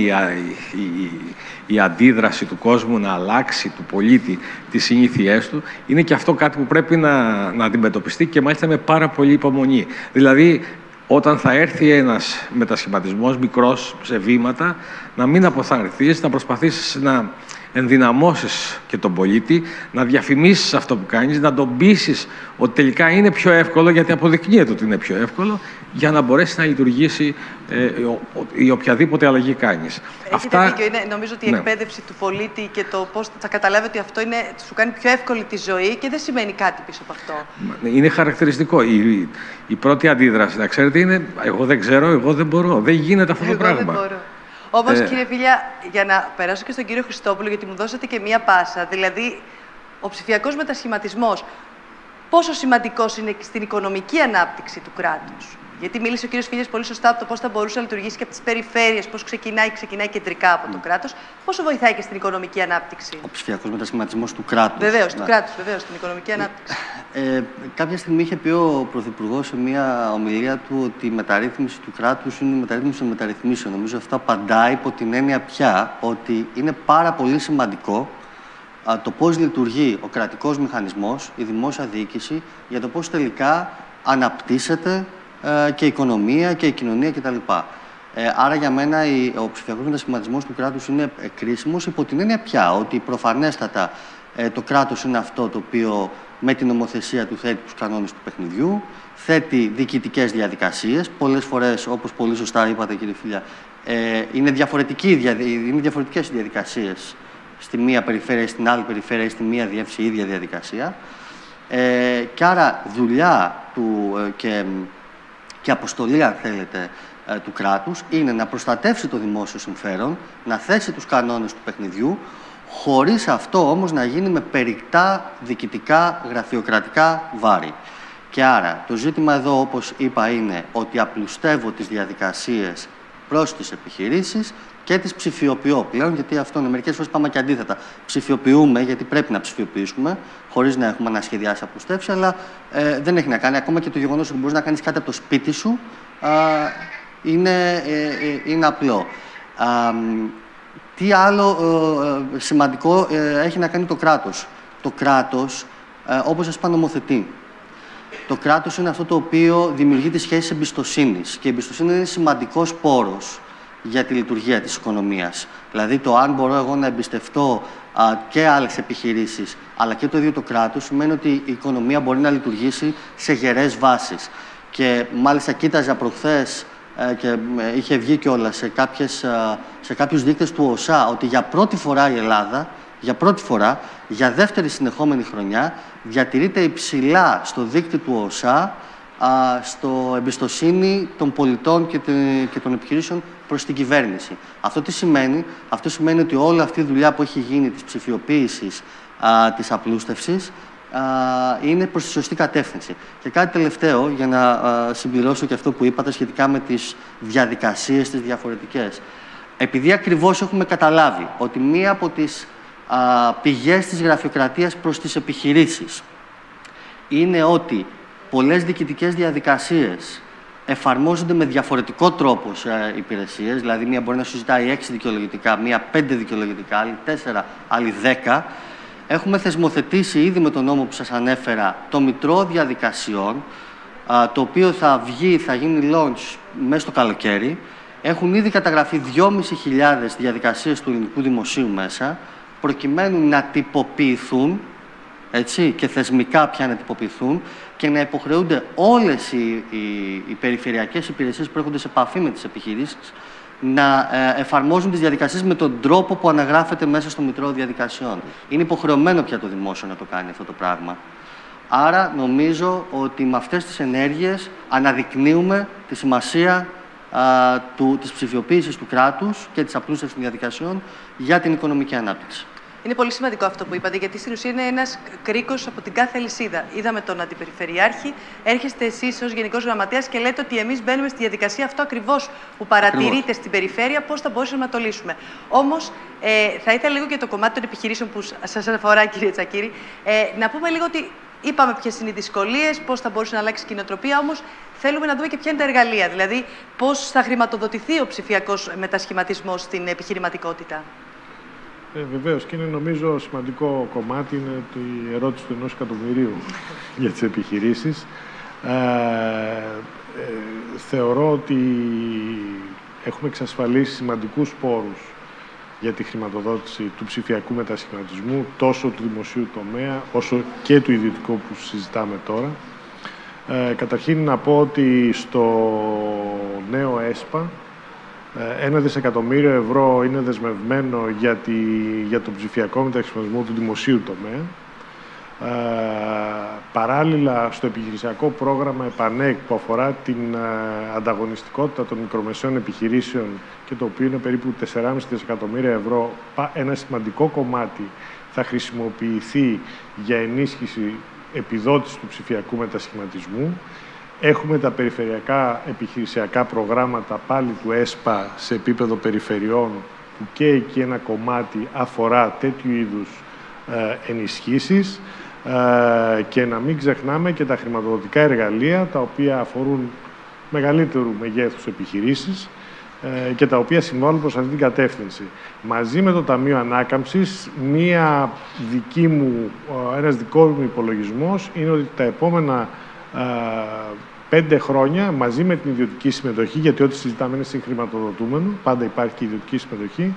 η αντίδραση του κόσμου να αλλάξει, του πολίτη, τις συνήθειές του, είναι και αυτό κάτι που πρέπει να αντιμετωπιστεί και μάλιστα με πάρα πολύ υπομονή. Δηλαδή, όταν θα έρθει ένας μετασχηματισμός μικρός σε βήματα, να μην αποθαρρυνθείς, να προσπαθήσεις ενδυναμώσεις και τον πολίτη, να διαφημίσεις αυτό που κάνεις, να τον πείσεις ότι τελικά είναι πιο εύκολο, γιατί αποδεικνύεται ότι είναι πιο εύκολο, για να μπορέσει να λειτουργήσει η οποιαδήποτε αλλαγή κάνεις. Έχετε δίκιο. Νομίζω ότι η εκπαίδευση του πολίτη και το πώς θα καταλάβει ότι αυτό σου κάνει πιο εύκολη τη ζωή και δεν σημαίνει κάτι πίσω από αυτό. Είναι χαρακτηριστικό. Η πρώτη αντίδραση, να ξέρετε, είναι εγώ δεν ξέρω, εγώ δεν μπορώ. Δεν γίνεται αυτό το πράγμα. Όμως, κύριε Φίλια, για να περάσω και στον κύριο Χριστόπουλο, γιατί μου δώσατε και μία πάσα, δηλαδή ο ψηφιακός μετασχηματισμός πόσο σημαντικός είναι στην οικονομική ανάπτυξη του κράτους? Γιατί μίλησε ο κύριος Φίλιας πολύ σωστά από το πώς θα μπορούσε να λειτουργήσει και από τις περιφέρειες, πώς ξεκινάει κεντρικά από το κράτος. Πόσο βοηθάει και στην οικονομική ανάπτυξη? Ο ψηφιακός μετασχηματισμός του κράτους. Βεβαίως, του κράτους, βεβαίως, στην οικονομική ανάπτυξη. Κάποια στιγμή είχε πει ο Πρωθυπουργός σε μια ομιλία του ότι η μεταρρύθμιση του κράτους είναι η μεταρρύθμιση των μεταρρυθμίσεων. Νομίζω αυτό απαντάει υπό την έννοια πια ότι είναι πάρα πολύ σημαντικό το πώς λειτουργεί ο κρατικός μηχανισμός, η δημόσια διοίκηση, για το πώς τελικά αναπτύσσεται και η οικονομία και η κοινωνία κτλ. Άρα για μένα ο ψηφιακός μετασχηματισμός του κράτους είναι κρίσιμος υπό την έννοια πια ότι προφανέστατα το κράτος είναι αυτό το οποίο με την νομοθεσία του θέτει τους κανόνες του παιχνιδιού, θέτει διοικητικές διαδικασίες. Πολλές φορές, όπως πολύ σωστά είπατε κύριε Φίλια, είναι διαφορετικές οι διαδικασίες στη μία περιφέρεια ή στην άλλη περιφέρεια ή στη μία διεύθυνση η ίδια διαδικασία. Και άρα δουλειά του και αποστολή, αν θέλετε, του κράτους είναι να προστατεύσει το δημόσιο συμφέρον, να θέσει τους κανόνες του παιχνιδιού, χωρίς αυτό όμως να γίνει με περικτά διοικητικά, γραφειοκρατικά βάρη. Και άρα το ζήτημα εδώ, όπως είπα, είναι ότι απλουστεύω τις διαδικασίες προς τις επιχειρήσεις και τις ψηφιοποιώ πλέον, γιατί αυτό είναι. Μερικές φορές πάμε και αντίθετα. Ψηφιοποιούμε, γιατί πρέπει να ψηφιοποιήσουμε, χωρίς να έχουμε ανασχεδιάσει απλουστεύσει, αλλά δεν έχει να κάνει. Ακόμα και το γεγονός ότι μπορείς να κάνεις κάτι από το σπίτι σου είναι απλό. Τι άλλο σημαντικό έχει να κάνει το κράτος? Το κράτος, όπως σας είπα, νομοθετεί. Το κράτος είναι αυτό το οποίο δημιουργεί τις σχέσεις εμπιστοσύνης. Και η εμπιστοσύνη είναι σημαντικός πόρος για τη λειτουργία της οικονομίας. Δηλαδή, το αν μπορώ εγώ να εμπιστευτώ και άλλες επιχειρήσεις, αλλά και το ίδιο το κράτος, σημαίνει ότι η οικονομία μπορεί να λειτουργήσει σε γερές βάσεις. Και μάλιστα κοίταζα προχθές και είχε βγει κιόλας σε κάποιους δείκτες του ΟΣΑ ότι για πρώτη φορά η Ελλάδα, για δεύτερη συνεχόμενη χρονιά, διατηρείται υψηλά στο δείκτη του ΟΣΑ στο εμπιστοσύνη των πολιτών και των επιχειρήσεων προς την κυβέρνηση. Αυτό τι σημαίνει? Αυτό σημαίνει ότι όλη αυτή η δουλειά που έχει γίνει της ψηφιοποίησης, της απλούστευσης, είναι προς τη σωστή κατεύθυνση. Και κάτι τελευταίο, για να συμπληρώσω και αυτό που είπατε σχετικά με τις διαδικασίες τις διαφορετικές. Επειδή ακριβώς έχουμε καταλάβει ότι μία από τις πηγές της γραφειοκρατίας προς τις επιχειρήσεις είναι ότι πολλές διοικητικές διαδικασίες εφαρμόζονται με διαφορετικό τρόπο σε υπηρεσίες, δηλαδή μία μπορεί να σου ζητάει 6 δικαιολογητικά, μία 5 δικαιολογητικά, άλλη 4, άλλη 10. Έχουμε θεσμοθετήσει ήδη με τον νόμο που σας ανέφερα το Μητρό Διαδικασιών, το οποίο θα γίνει launch μέσα στο καλοκαίρι. Έχουν ήδη καταγραφεί 2.500 διαδικασίες του ελληνικού δημοσίου μέσα, προκειμένου να τυποποιηθούν, έτσι, και θεσμικά πια να τυποποιηθούν και να υποχρεούνται όλες οι περιφερειακές υπηρεσίες που έρχονται σε επαφή με τις επιχειρήσεις να εφαρμόζουν τις διαδικασίες με τον τρόπο που αναγράφεται μέσα στο Μητρό Διαδικασιών. Είναι υποχρεωμένο πια το δημόσιο να το κάνει αυτό το πράγμα. Άρα νομίζω ότι με αυτές τις ενέργειες αναδεικνύουμε τη σημασία της ψηφιοποίησης του κράτους και της απλούστευσης των διαδικασιών για την οικονομική ανάπτυξη. Είναι πολύ σημαντικό αυτό που είπατε, γιατί στην ουσία είναι ένας κρίκος από την κάθε αλυσίδα. Είδαμε τον Αντιπεριφερειάρχη, έρχεστε εσείς ως Γενικός Γραμματέας και λέτε ότι εμείς μπαίνουμε στη διαδικασία αυτό ακριβώς που παρατηρείτε στην περιφέρεια, πώς θα μπορούσαμε να το λύσουμε. Όμως, θα ήθελα λίγο και το κομμάτι των επιχειρήσεων που σας αφορά, κύριε Τσακίρη, να πούμε λίγο ότι είπαμε ποιες είναι οι δυσκολίες, πώς θα μπορούσε να αλλάξει η κοινοτροπία, όμως θέλουμε να δούμε και ποια είναι τα εργαλεία, δηλαδή πώς θα χρηματοδοτηθεί ο ψηφιακός μετασχηματισμός στην επιχειρηματικότητα. Βεβαίως, και είναι νομίζω σημαντικό κομμάτι είναι η ερώτηση του 1 εκατομμυρίου για τις επιχειρήσεις. Θεωρώ ότι έχουμε εξασφαλίσει σημαντικούς πόρους για τη χρηματοδότηση του ψηφιακού μετασχηματισμού, τόσο του δημοσίου τομέα, όσο και του ιδιωτικού που συζητάμε τώρα. Καταρχήν να πω ότι στο νέο ΕΣΠΑ 1 δισεκατομμύριο ευρώ είναι δεσμευμένο για τον ψηφιακό μετασχηματισμό του δημοσίου τομέα. Παράλληλα, στο επιχειρησιακό πρόγραμμα ΕΠΑΝΕΚ που αφορά την ανταγωνιστικότητα των μικρομεσαίων επιχειρήσεων και το οποίο είναι περίπου 4,5 δισεκατομμύρια ευρώ, ένα σημαντικό κομμάτι θα χρησιμοποιηθεί για ενίσχυση επιδότηση του ψηφιακού μετασχηματισμού. Έχουμε τα περιφερειακά επιχειρησιακά προγράμματα πάλι του ΕΣΠΑ σε επίπεδο περιφερειών, που και εκεί ένα κομμάτι αφορά τέτοιου είδους ενισχύσεις. Και να μην ξεχνάμε και τα χρηματοδοτικά εργαλεία, τα οποία αφορούν μεγαλύτερου μεγέθους επιχειρήσεις και τα οποία συμβάλλουν προς αυτή την κατεύθυνση. Μαζί με το Ταμείο Ανάκαμψης, ένας δικός μου υπολογισμός είναι ότι τα επόμενα 5 χρόνια, μαζί με την ιδιωτική συμμετοχή, γιατί ό,τι συζητάμε είναι συγχρηματοδοτούμενο, πάντα υπάρχει και ιδιωτική συμμετοχή,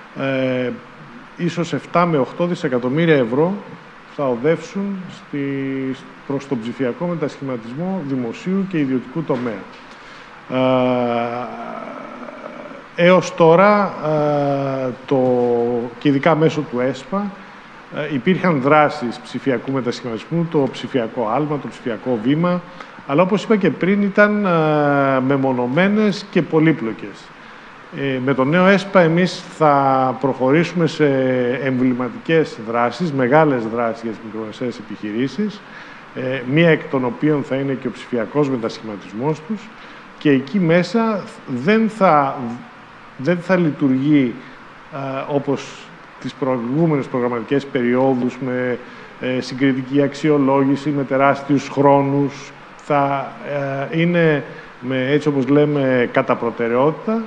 ίσως 7 με 8 δισεκατομμύρια ευρώ θα οδεύσουν προς τον ψηφιακό μετασχηματισμό δημοσίου και ιδιωτικού τομέα. Έως τώρα, και ειδικά μέσω του ΕΣΠΑ, υπήρχαν δράσεις ψηφιακού μετασχηματισμού, το ψηφιακό άλμα, το ψηφιακό βήμα, αλλά όπως είπα και πριν ήταν μεμονωμένες και πολύπλοκες. Με το νέο ΕΣΠΑ εμείς θα προχωρήσουμε σε εμβληματικές δράσεις, μεγάλες δράσεις για τις μικρομεσαίες επιχειρήσεις, μία εκ των οποίων θα είναι και ο ψηφιακός μετασχηματισμός τους, και εκεί μέσα δεν θα λειτουργεί όπως τις προηγούμενες προγραμματικές περιόδους με συγκριτική αξιολόγηση, με τεράστιους χρόνους. Θα είναι έτσι όπως λέμε κατά προτεραιότητα.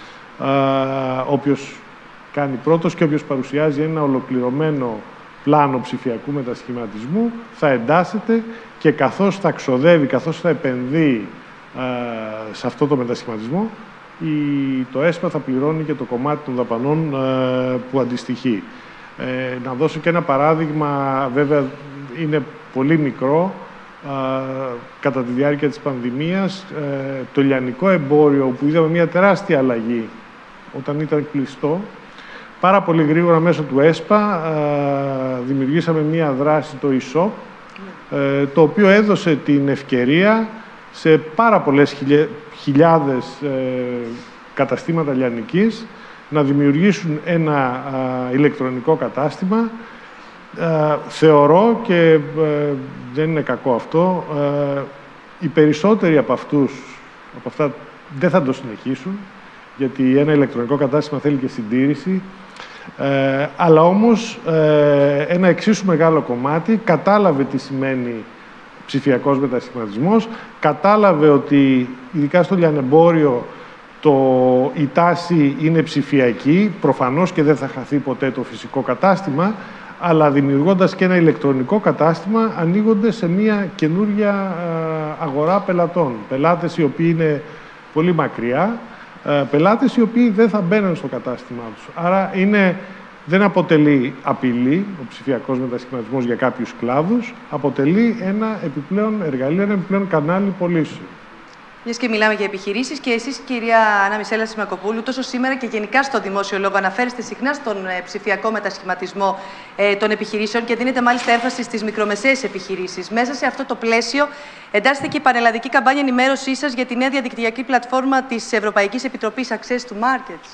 Όποιος κάνει πρώτος και όποιος παρουσιάζει ένα ολοκληρωμένο πλάνο ψηφιακού μετασχηματισμού θα εντάσσεται, και καθώς θα ξοδεύει, καθώς θα επενδύει σε αυτό το μετασχηματισμό, το ΕΣΠΑ θα πληρώνει και το κομμάτι των δαπανών που αντιστοιχεί. Να δώσω και ένα παράδειγμα, βέβαια είναι πολύ μικρό. Κατά τη διάρκεια της πανδημίας, το λιανικό εμπόριο, που είδαμε μια τεράστια αλλαγή όταν ήταν κλειστό, πάρα πολύ γρήγορα μέσω του ΕΣΠΑ δημιουργήσαμε μια δράση, το e-shop, το οποίο έδωσε την ευκαιρία σε πάρα πολλές χιλιάδες καταστήματα λιανικής να δημιουργήσουν ένα ηλεκτρονικό κατάστημα. Θεωρώ, και δεν είναι κακό αυτό, οι περισσότεροι από αυτά δεν θα το συνεχίσουν, γιατί ένα ηλεκτρονικό κατάστημα θέλει και συντήρηση, αλλά όμως ένα εξίσου μεγάλο κομμάτι κατάλαβε τι σημαίνει ψηφιακός μετασχηματισμός, κατάλαβε ότι ειδικά στο λιανεμπόριο η τάση είναι ψηφιακή, προφανώς και δεν θα χαθεί ποτέ το φυσικό κατάστημα, αλλά δημιουργώντας και ένα ηλεκτρονικό κατάστημα, ανοίγονται σε μια καινούργια αγορά πελατών. Πελάτες οι οποίοι είναι πολύ μακριά, πελάτες οι οποίοι δεν θα μπαίνουν στο κατάστημά τους. Άρα δεν αποτελεί απειλή ο ψηφιακός μετασχηματισμός για κάποιους κλάδους, αποτελεί ένα επιπλέον εργαλείο, ένα επιπλέον κανάλι πωλήσεων. Μιας και μιλάμε για επιχειρήσεις, και εσείς, κυρία Άννα Μισέλα Σιμακοπούλου, τόσο σήμερα και γενικά στο δημόσιο λόγο αναφέρεστε συχνά στον ψηφιακό μετασχηματισμό των επιχειρήσεων και δίνετε μάλιστα έμφαση στις μικρομεσαίες επιχειρήσεις. Μέσα σε αυτό το πλαίσιο εντάσσεται και η πανελλαδική καμπάνια ενημέρωσής σας για τη νέα διαδικτυακή πλατφόρμα της Ευρωπαϊκής Επιτροπής Access to Markets.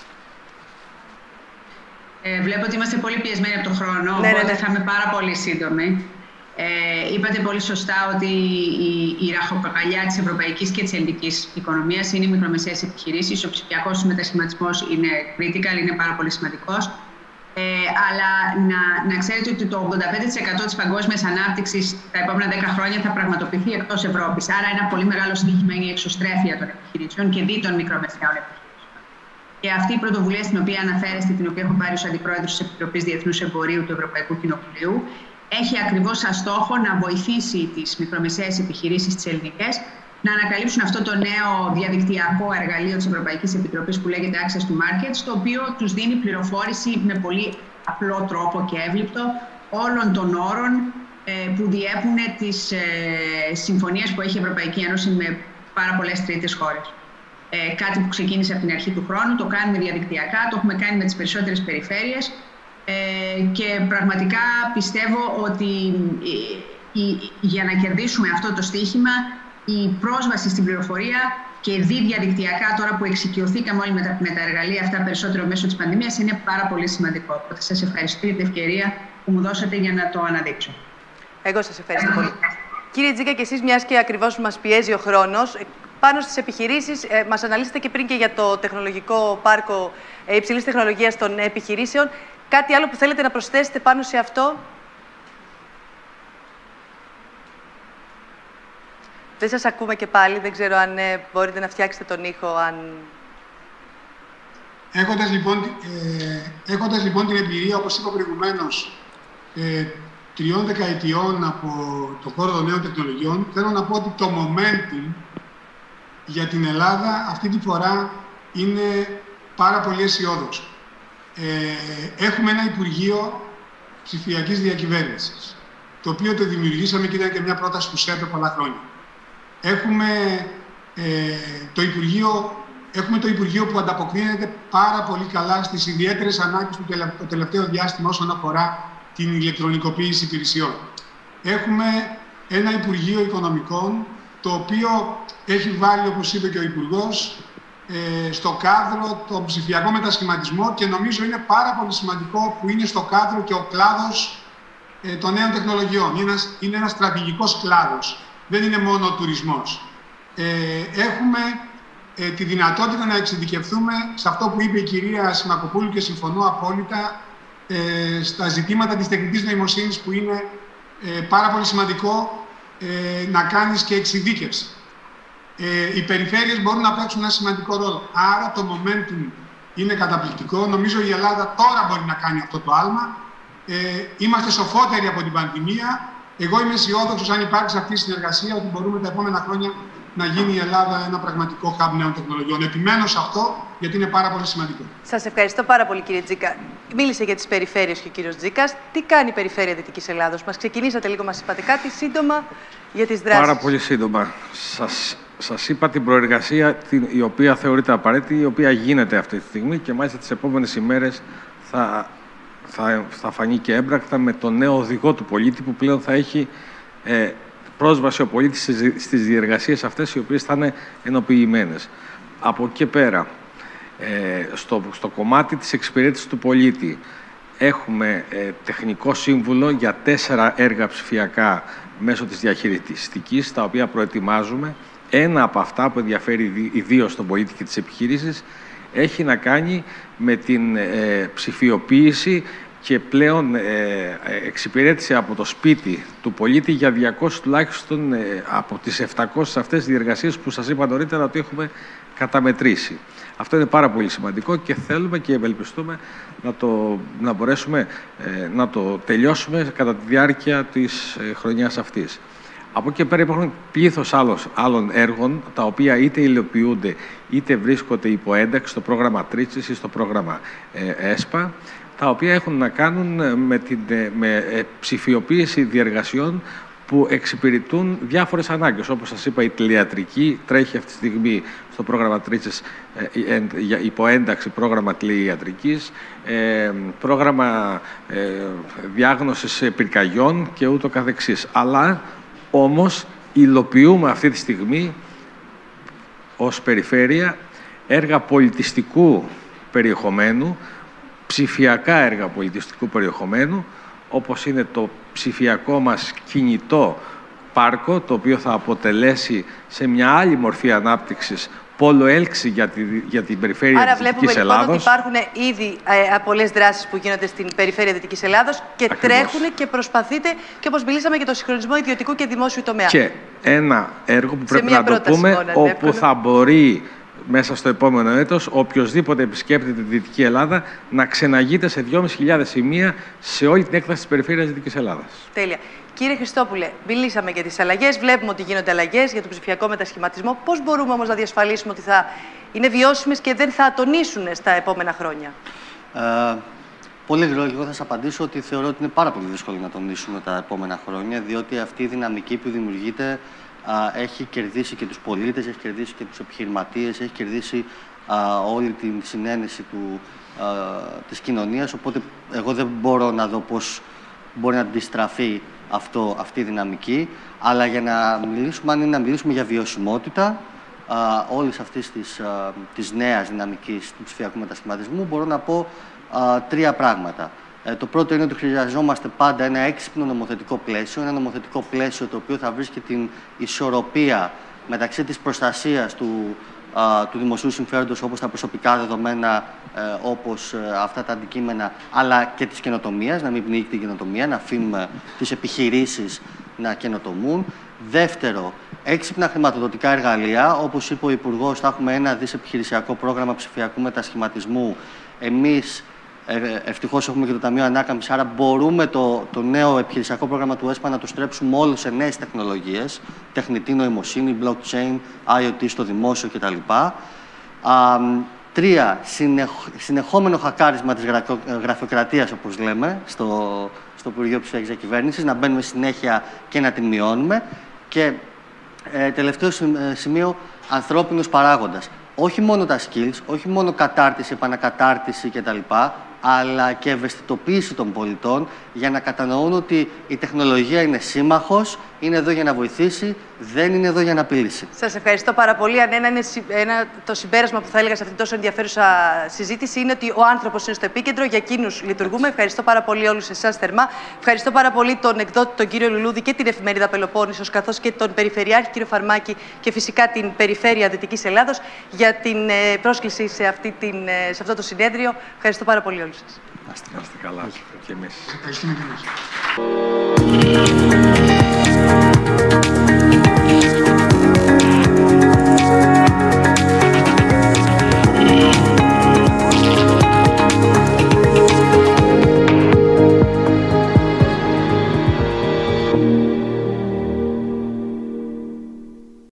Βλέπω ότι είμαστε πολύ πιεσμένοι από τον χρόνο, οπότε θα είμαι πάρα πολύ σύντομη. Είπατε πολύ σωστά ότι η ραχοκοκαλιά της ευρωπαϊκής και της ελληνικής οικονομίας είναι οι μικρομεσαίες επιχειρήσεις. Ο ψηφιακός μετασχηματισμός είναι critical, είναι πάρα πολύ σημαντικός. Αλλά να ξέρετε ότι το 85% της παγκόσμιας ανάπτυξης τα επόμενα 10 χρόνια θα πραγματοποιηθεί εκτός Ευρώπης. Άρα ένα πολύ μεγάλο στοίχημα είναι η εξωστρέφεια των επιχειρήσεων και δι των μικρομεσαίων επιχειρήσεων. Και αυτή η πρωτοβουλία στην οποία αναφέρεστε, την οποία έχω πάρει ως Αντιπρόεδρος της Επιτροπής Διεθνούς Εμπορίου του Ευρωπαϊκού Κοινοβουλίου, έχει ακριβώς σαν στόχο να βοηθήσει τις μικρομεσαίες επιχειρήσεις τις ελληνικές να ανακαλύψουν αυτό το νέο διαδικτυακό εργαλείο της Ευρωπαϊκής Επιτροπής που λέγεται Access to Markets, το οποίο τους δίνει πληροφόρηση με πολύ απλό τρόπο και εύληπτο όλων των όρων που διέπουν τις συμφωνίες που έχει η Ευρωπαϊκή Ένωση με πάρα πολλές τρίτες χώρες. Κάτι που ξεκίνησε από την αρχή του χρόνου, το κάνουμε διαδικτυακά, το έχουμε κάνει με τις περισσότερες περιφέρειες και πραγματικά πιστεύω ότι για να κερδίσουμε αυτό το στοίχημα, η πρόσβαση στην πληροφορία και διαδικτυακά, τώρα που εξοικειωθήκαμε όλοι με τα εργαλεία αυτά περισσότερο μέσω της πανδημίας, είναι πάρα πολύ σημαντικό. Οπότε σας ευχαριστώ για την ευκαιρία που μου δώσατε για να το αναδείξω. Εγώ σας ευχαριστώ πολύ. Κύριε Τζίκα, και εσείς, μιας και ακριβώς μας πιέζει ο χρόνος, πάνω στις επιχειρήσεις, μας αναλύσετε και πριν και για το τεχνολογικό πάρκο υψηλής τεχνολογίας των επιχειρήσεων. Κάτι άλλο που θέλετε να προσθέσετε πάνω σε αυτό? Δεν σας ακούμε και πάλι, δεν ξέρω αν μπορείτε να φτιάξετε τον ήχο, αν... Έχοντας λοιπόν την εμπειρία, όπως είπα προηγουμένως, 3 δεκαετιών από το χώρο των νέων τεχνολογιών, θέλω να πω ότι το momentum για την Ελλάδα αυτή τη φορά είναι πάρα πολύ αισιόδοξο. Έχουμε ένα Υπουργείο Ψηφιακής Διακυβέρνησης, το οποίο το δημιουργήσαμε και ήταν και μια πρόταση του ΣΕΠ πολλά χρόνια. Έχουμε το Υπουργείο που ανταποκρίνεται πάρα πολύ καλά στις ιδιαίτερες ανάγκες του το τελευταίο διάστημα όσον αφορά την ηλεκτρονικοποίηση υπηρεσιών. Έχουμε ένα Υπουργείο Οικονομικών, το οποίο έχει βάλει, όπως είπε και ο Υπουργός, στο κάδρο τον ψηφιακό μετασχηματισμό και νομίζω είναι πάρα πολύ σημαντικό που είναι στο κάδρο και ο κλάδος των νέων τεχνολογιών. Είναι ένας στρατηγικός κλάδος. Δεν είναι μόνο ο τουρισμός. Έχουμε τη δυνατότητα να εξειδικευθούμε σε αυτό που είπε η κυρία Σιμακοπούλου και συμφωνώ απόλυτα στα ζητήματα της τεχνητής νοημοσύνης που είναι πάρα πολύ σημαντικό να κάνεις και εξειδίκευση. Οι περιφέρειες μπορούν να παίξουν ένα σημαντικό ρόλο. Άρα το momentum είναι καταπληκτικό. Νομίζω η Ελλάδα τώρα μπορεί να κάνει αυτό το άλμα. Είμαστε σοφότεροι από την πανδημία. Εγώ είμαι αισιόδοξος, αν υπάρξει αυτή η συνεργασία, ότι μπορούμε τα επόμενα χρόνια να γίνει η Ελλάδα ένα πραγματικό hub νέων τεχνολογιών. Επιμένω σε αυτό, γιατί είναι πάρα πολύ σημαντικό. Σας ευχαριστώ πάρα πολύ, κύριε Τζίκα. Μίλησε για τις περιφέρειες και ο κύριος Τζίκας. Τι κάνει η περιφέρεια Δυτικής Ελλάδος? Μας ξεκινήσατε λίγο, μας είπατε κάτι σύντομα για τις δράσεις. Πάρα πολύ σύντομα. Σας είπα την προεργασία η οποία θεωρείται απαραίτητη, η οποία γίνεται αυτή τη στιγμή και μάλιστα τις επόμενες ημέρες θα φανεί και έμπρακτα με τον νέο οδηγό του πολίτη που πλέον θα έχει πρόσβαση ο πολίτης στις διεργασίες αυτές οι οποίες θα είναι ενοποιημένες. Από εκεί πέρα, στο κομμάτι της εξυπηρέτησης του πολίτη έχουμε τεχνικό σύμβουλο για 4 έργα ψηφιακά μέσω της διαχειριστικής, τα οποία προετοιμάζουμε. Ένα από αυτά που ενδιαφέρει ιδίως τον πολίτη και τις επιχειρήσεις έχει να κάνει με την ψηφιοποίηση και πλέον εξυπηρέτηση από το σπίτι του πολίτη για 200 τουλάχιστον από τις 700 αυτές διεργασίες που σας είπα νωρίτερα ότι έχουμε καταμετρήσει. Αυτό είναι πάρα πολύ σημαντικό και θέλουμε και ευελπιστούμε να μπορέσουμε να το τελειώσουμε κατά τη διάρκεια της χρονιάς αυτής. Από εκεί πέρα υπάρχουν πλήθος άλλων έργων, τα οποία είτε υλοποιούνται είτε βρίσκονται υπό ένταξη στο πρόγραμμα Τρίτσης ή στο πρόγραμμα ΕΣΠΑ, τα οποία έχουν να κάνουν με ψηφιοποίηση διεργασιών που εξυπηρετούν διάφορες ανάγκες. Όπως σας είπα, η τηλεϊατρική τρέχει αυτή τη στιγμή στο πρόγραμμα Τρίτσης υπό ένταξη πρόγραμμα τηλεϊατρικής, πρόγραμμα διάγνωσης πυρκαγιών και ούτω καθεξής. Αλλά όμως υλοποιούμε αυτή τη στιγμή ως περιφέρεια έργα πολιτιστικού περιεχομένου, ψηφιακά έργα πολιτιστικού περιεχομένου, όπως είναι το ψηφιακό μας κινητό πάρκο, το οποίο θα αποτελέσει σε μια άλλη μορφή ανάπτυξης πόλο έλξη για την περιφέρεια της Δυτικής Ελλάδος. Άρα βλέπουμε λοιπόν ότι υπάρχουν ήδη πολλές δράσεις που γίνονται στην περιφέρεια Δυτικής Ελλάδος και ακριβώς τρέχουν και προσπαθείτε, και όπως μιλήσαμε, για το συγχρονισμό ιδιωτικού και δημόσιου τομέα. Και ένα έργο που πρέπει να το πούμε, όπου θα μπορεί μέσα στο επόμενο έτος οποιοσδήποτε επισκέπτεται τη Δυτική Ελλάδα να ξεναγείται σε 2.500 σημεία σε όλη την έκταση της περιφέρειας Δυτικής Ελλάδας. Τέλεια. Κύριε Χριστόπουλε, μιλήσαμε για τις αλλαγές, βλέπουμε ότι γίνονται αλλαγές για τον ψηφιακό μετασχηματισμό. Πώς μπορούμε όμως να διασφαλίσουμε ότι θα είναι βιώσιμες και δεν θα ατονίσουν στα επόμενα χρόνια? Πολύ γρήγορα, εγώ θα σας απαντήσω ότι θεωρώ ότι είναι πάρα πολύ δύσκολο να τονίσουμε τα επόμενα χρόνια, διότι αυτή η δυναμική που δημιουργείται έχει κερδίσει και τους πολίτες, έχει κερδίσει και τους επιχειρηματίες, έχει κερδίσει όλη την συνένεση της κοινωνίας, οπότε εγώ δεν μπορώ να δω πώς μπορεί να αντιστραφεί αυτή η δυναμική, αλλά για να μιλήσουμε, αν είναι να μιλήσουμε για βιωσιμότητα όλης αυτής της νέας δυναμικής του ψηφιακού μετασχηματισμού, μπορώ να πω τρία πράγματα. Το πρώτο είναι ότι χρειαζόμαστε πάντα ένα έξυπνο νομοθετικό πλαίσιο, ένα νομοθετικό πλαίσιο το οποίο θα βρίσκει την ισορροπία μεταξύ της προστασίας του δημοσίου συμφέροντος, όπως τα προσωπικά δεδομένα, όπως αυτά τα αντικείμενα, αλλά και της καινοτομίας, να μην πνίγει την καινοτομία, να αφήνουμε τις επιχειρήσεις να καινοτομούν. Δεύτερο, έξυπνα χρηματοδοτικά εργαλεία. Όπως είπε ο Υπουργός, θα έχουμε ένα επιχειρησιακό πρόγραμμα ψηφιακού μετασχηματισμού. Εμείς ευτυχώς έχουμε και το Ταμείο Ανάκαμψης, άρα μπορούμε το νέο επιχειρησιακό πρόγραμμα του ΕΣΠΑ να το στρέψουμε όλο σε νέες τεχνολογίες, τεχνητή νοημοσύνη, blockchain, IoT στο δημόσιο κτλ. Τρία, συνεχόμενο χακάρισμα της γραφειοκρατίας, όπως λέμε, στο Υπουργείο Ψηφιακής Διακυβέρνησης, να μπαίνουμε συνέχεια και να την μειώνουμε. Και τελευταίο σημείο, ανθρώπινος παράγοντας. Όχι μόνο τα skills, όχι μόνο κατάρτιση, επανακατάρτιση κτλ., αλλά και ευαισθητοποίηση των πολιτών για να κατανοούν ότι η τεχνολογία είναι σύμμαχος, είναι εδώ για να βοηθήσει, δεν είναι εδώ για να απειλήσει. Σας ευχαριστώ πάρα πολύ. Αν το συμπέρασμα που θα έλεγα σε αυτήν τόσο ενδιαφέρουσα συζήτηση είναι ότι ο άνθρωπος είναι στο επίκεντρο, για εκείνους λειτουργούμε. Ευχαριστώ πάρα πολύ όλους εσάς θερμά. Ευχαριστώ πάρα πολύ τον εκδότη, τον κύριο Λουλούδη, και την εφημερίδα Πελοπόννησος, καθώς και τον Περιφερειάρχη, κύριο Φαρμάκη, και φυσικά την Περιφέρεια Δυτικής Ελλάδος για την πρόσκληση σε αυτό το συνέδριο. Ευχαριστώ πάρα πολύ όλους σας. Να είστε καλά και εμείς. Ευχαριστούμε και εμείς.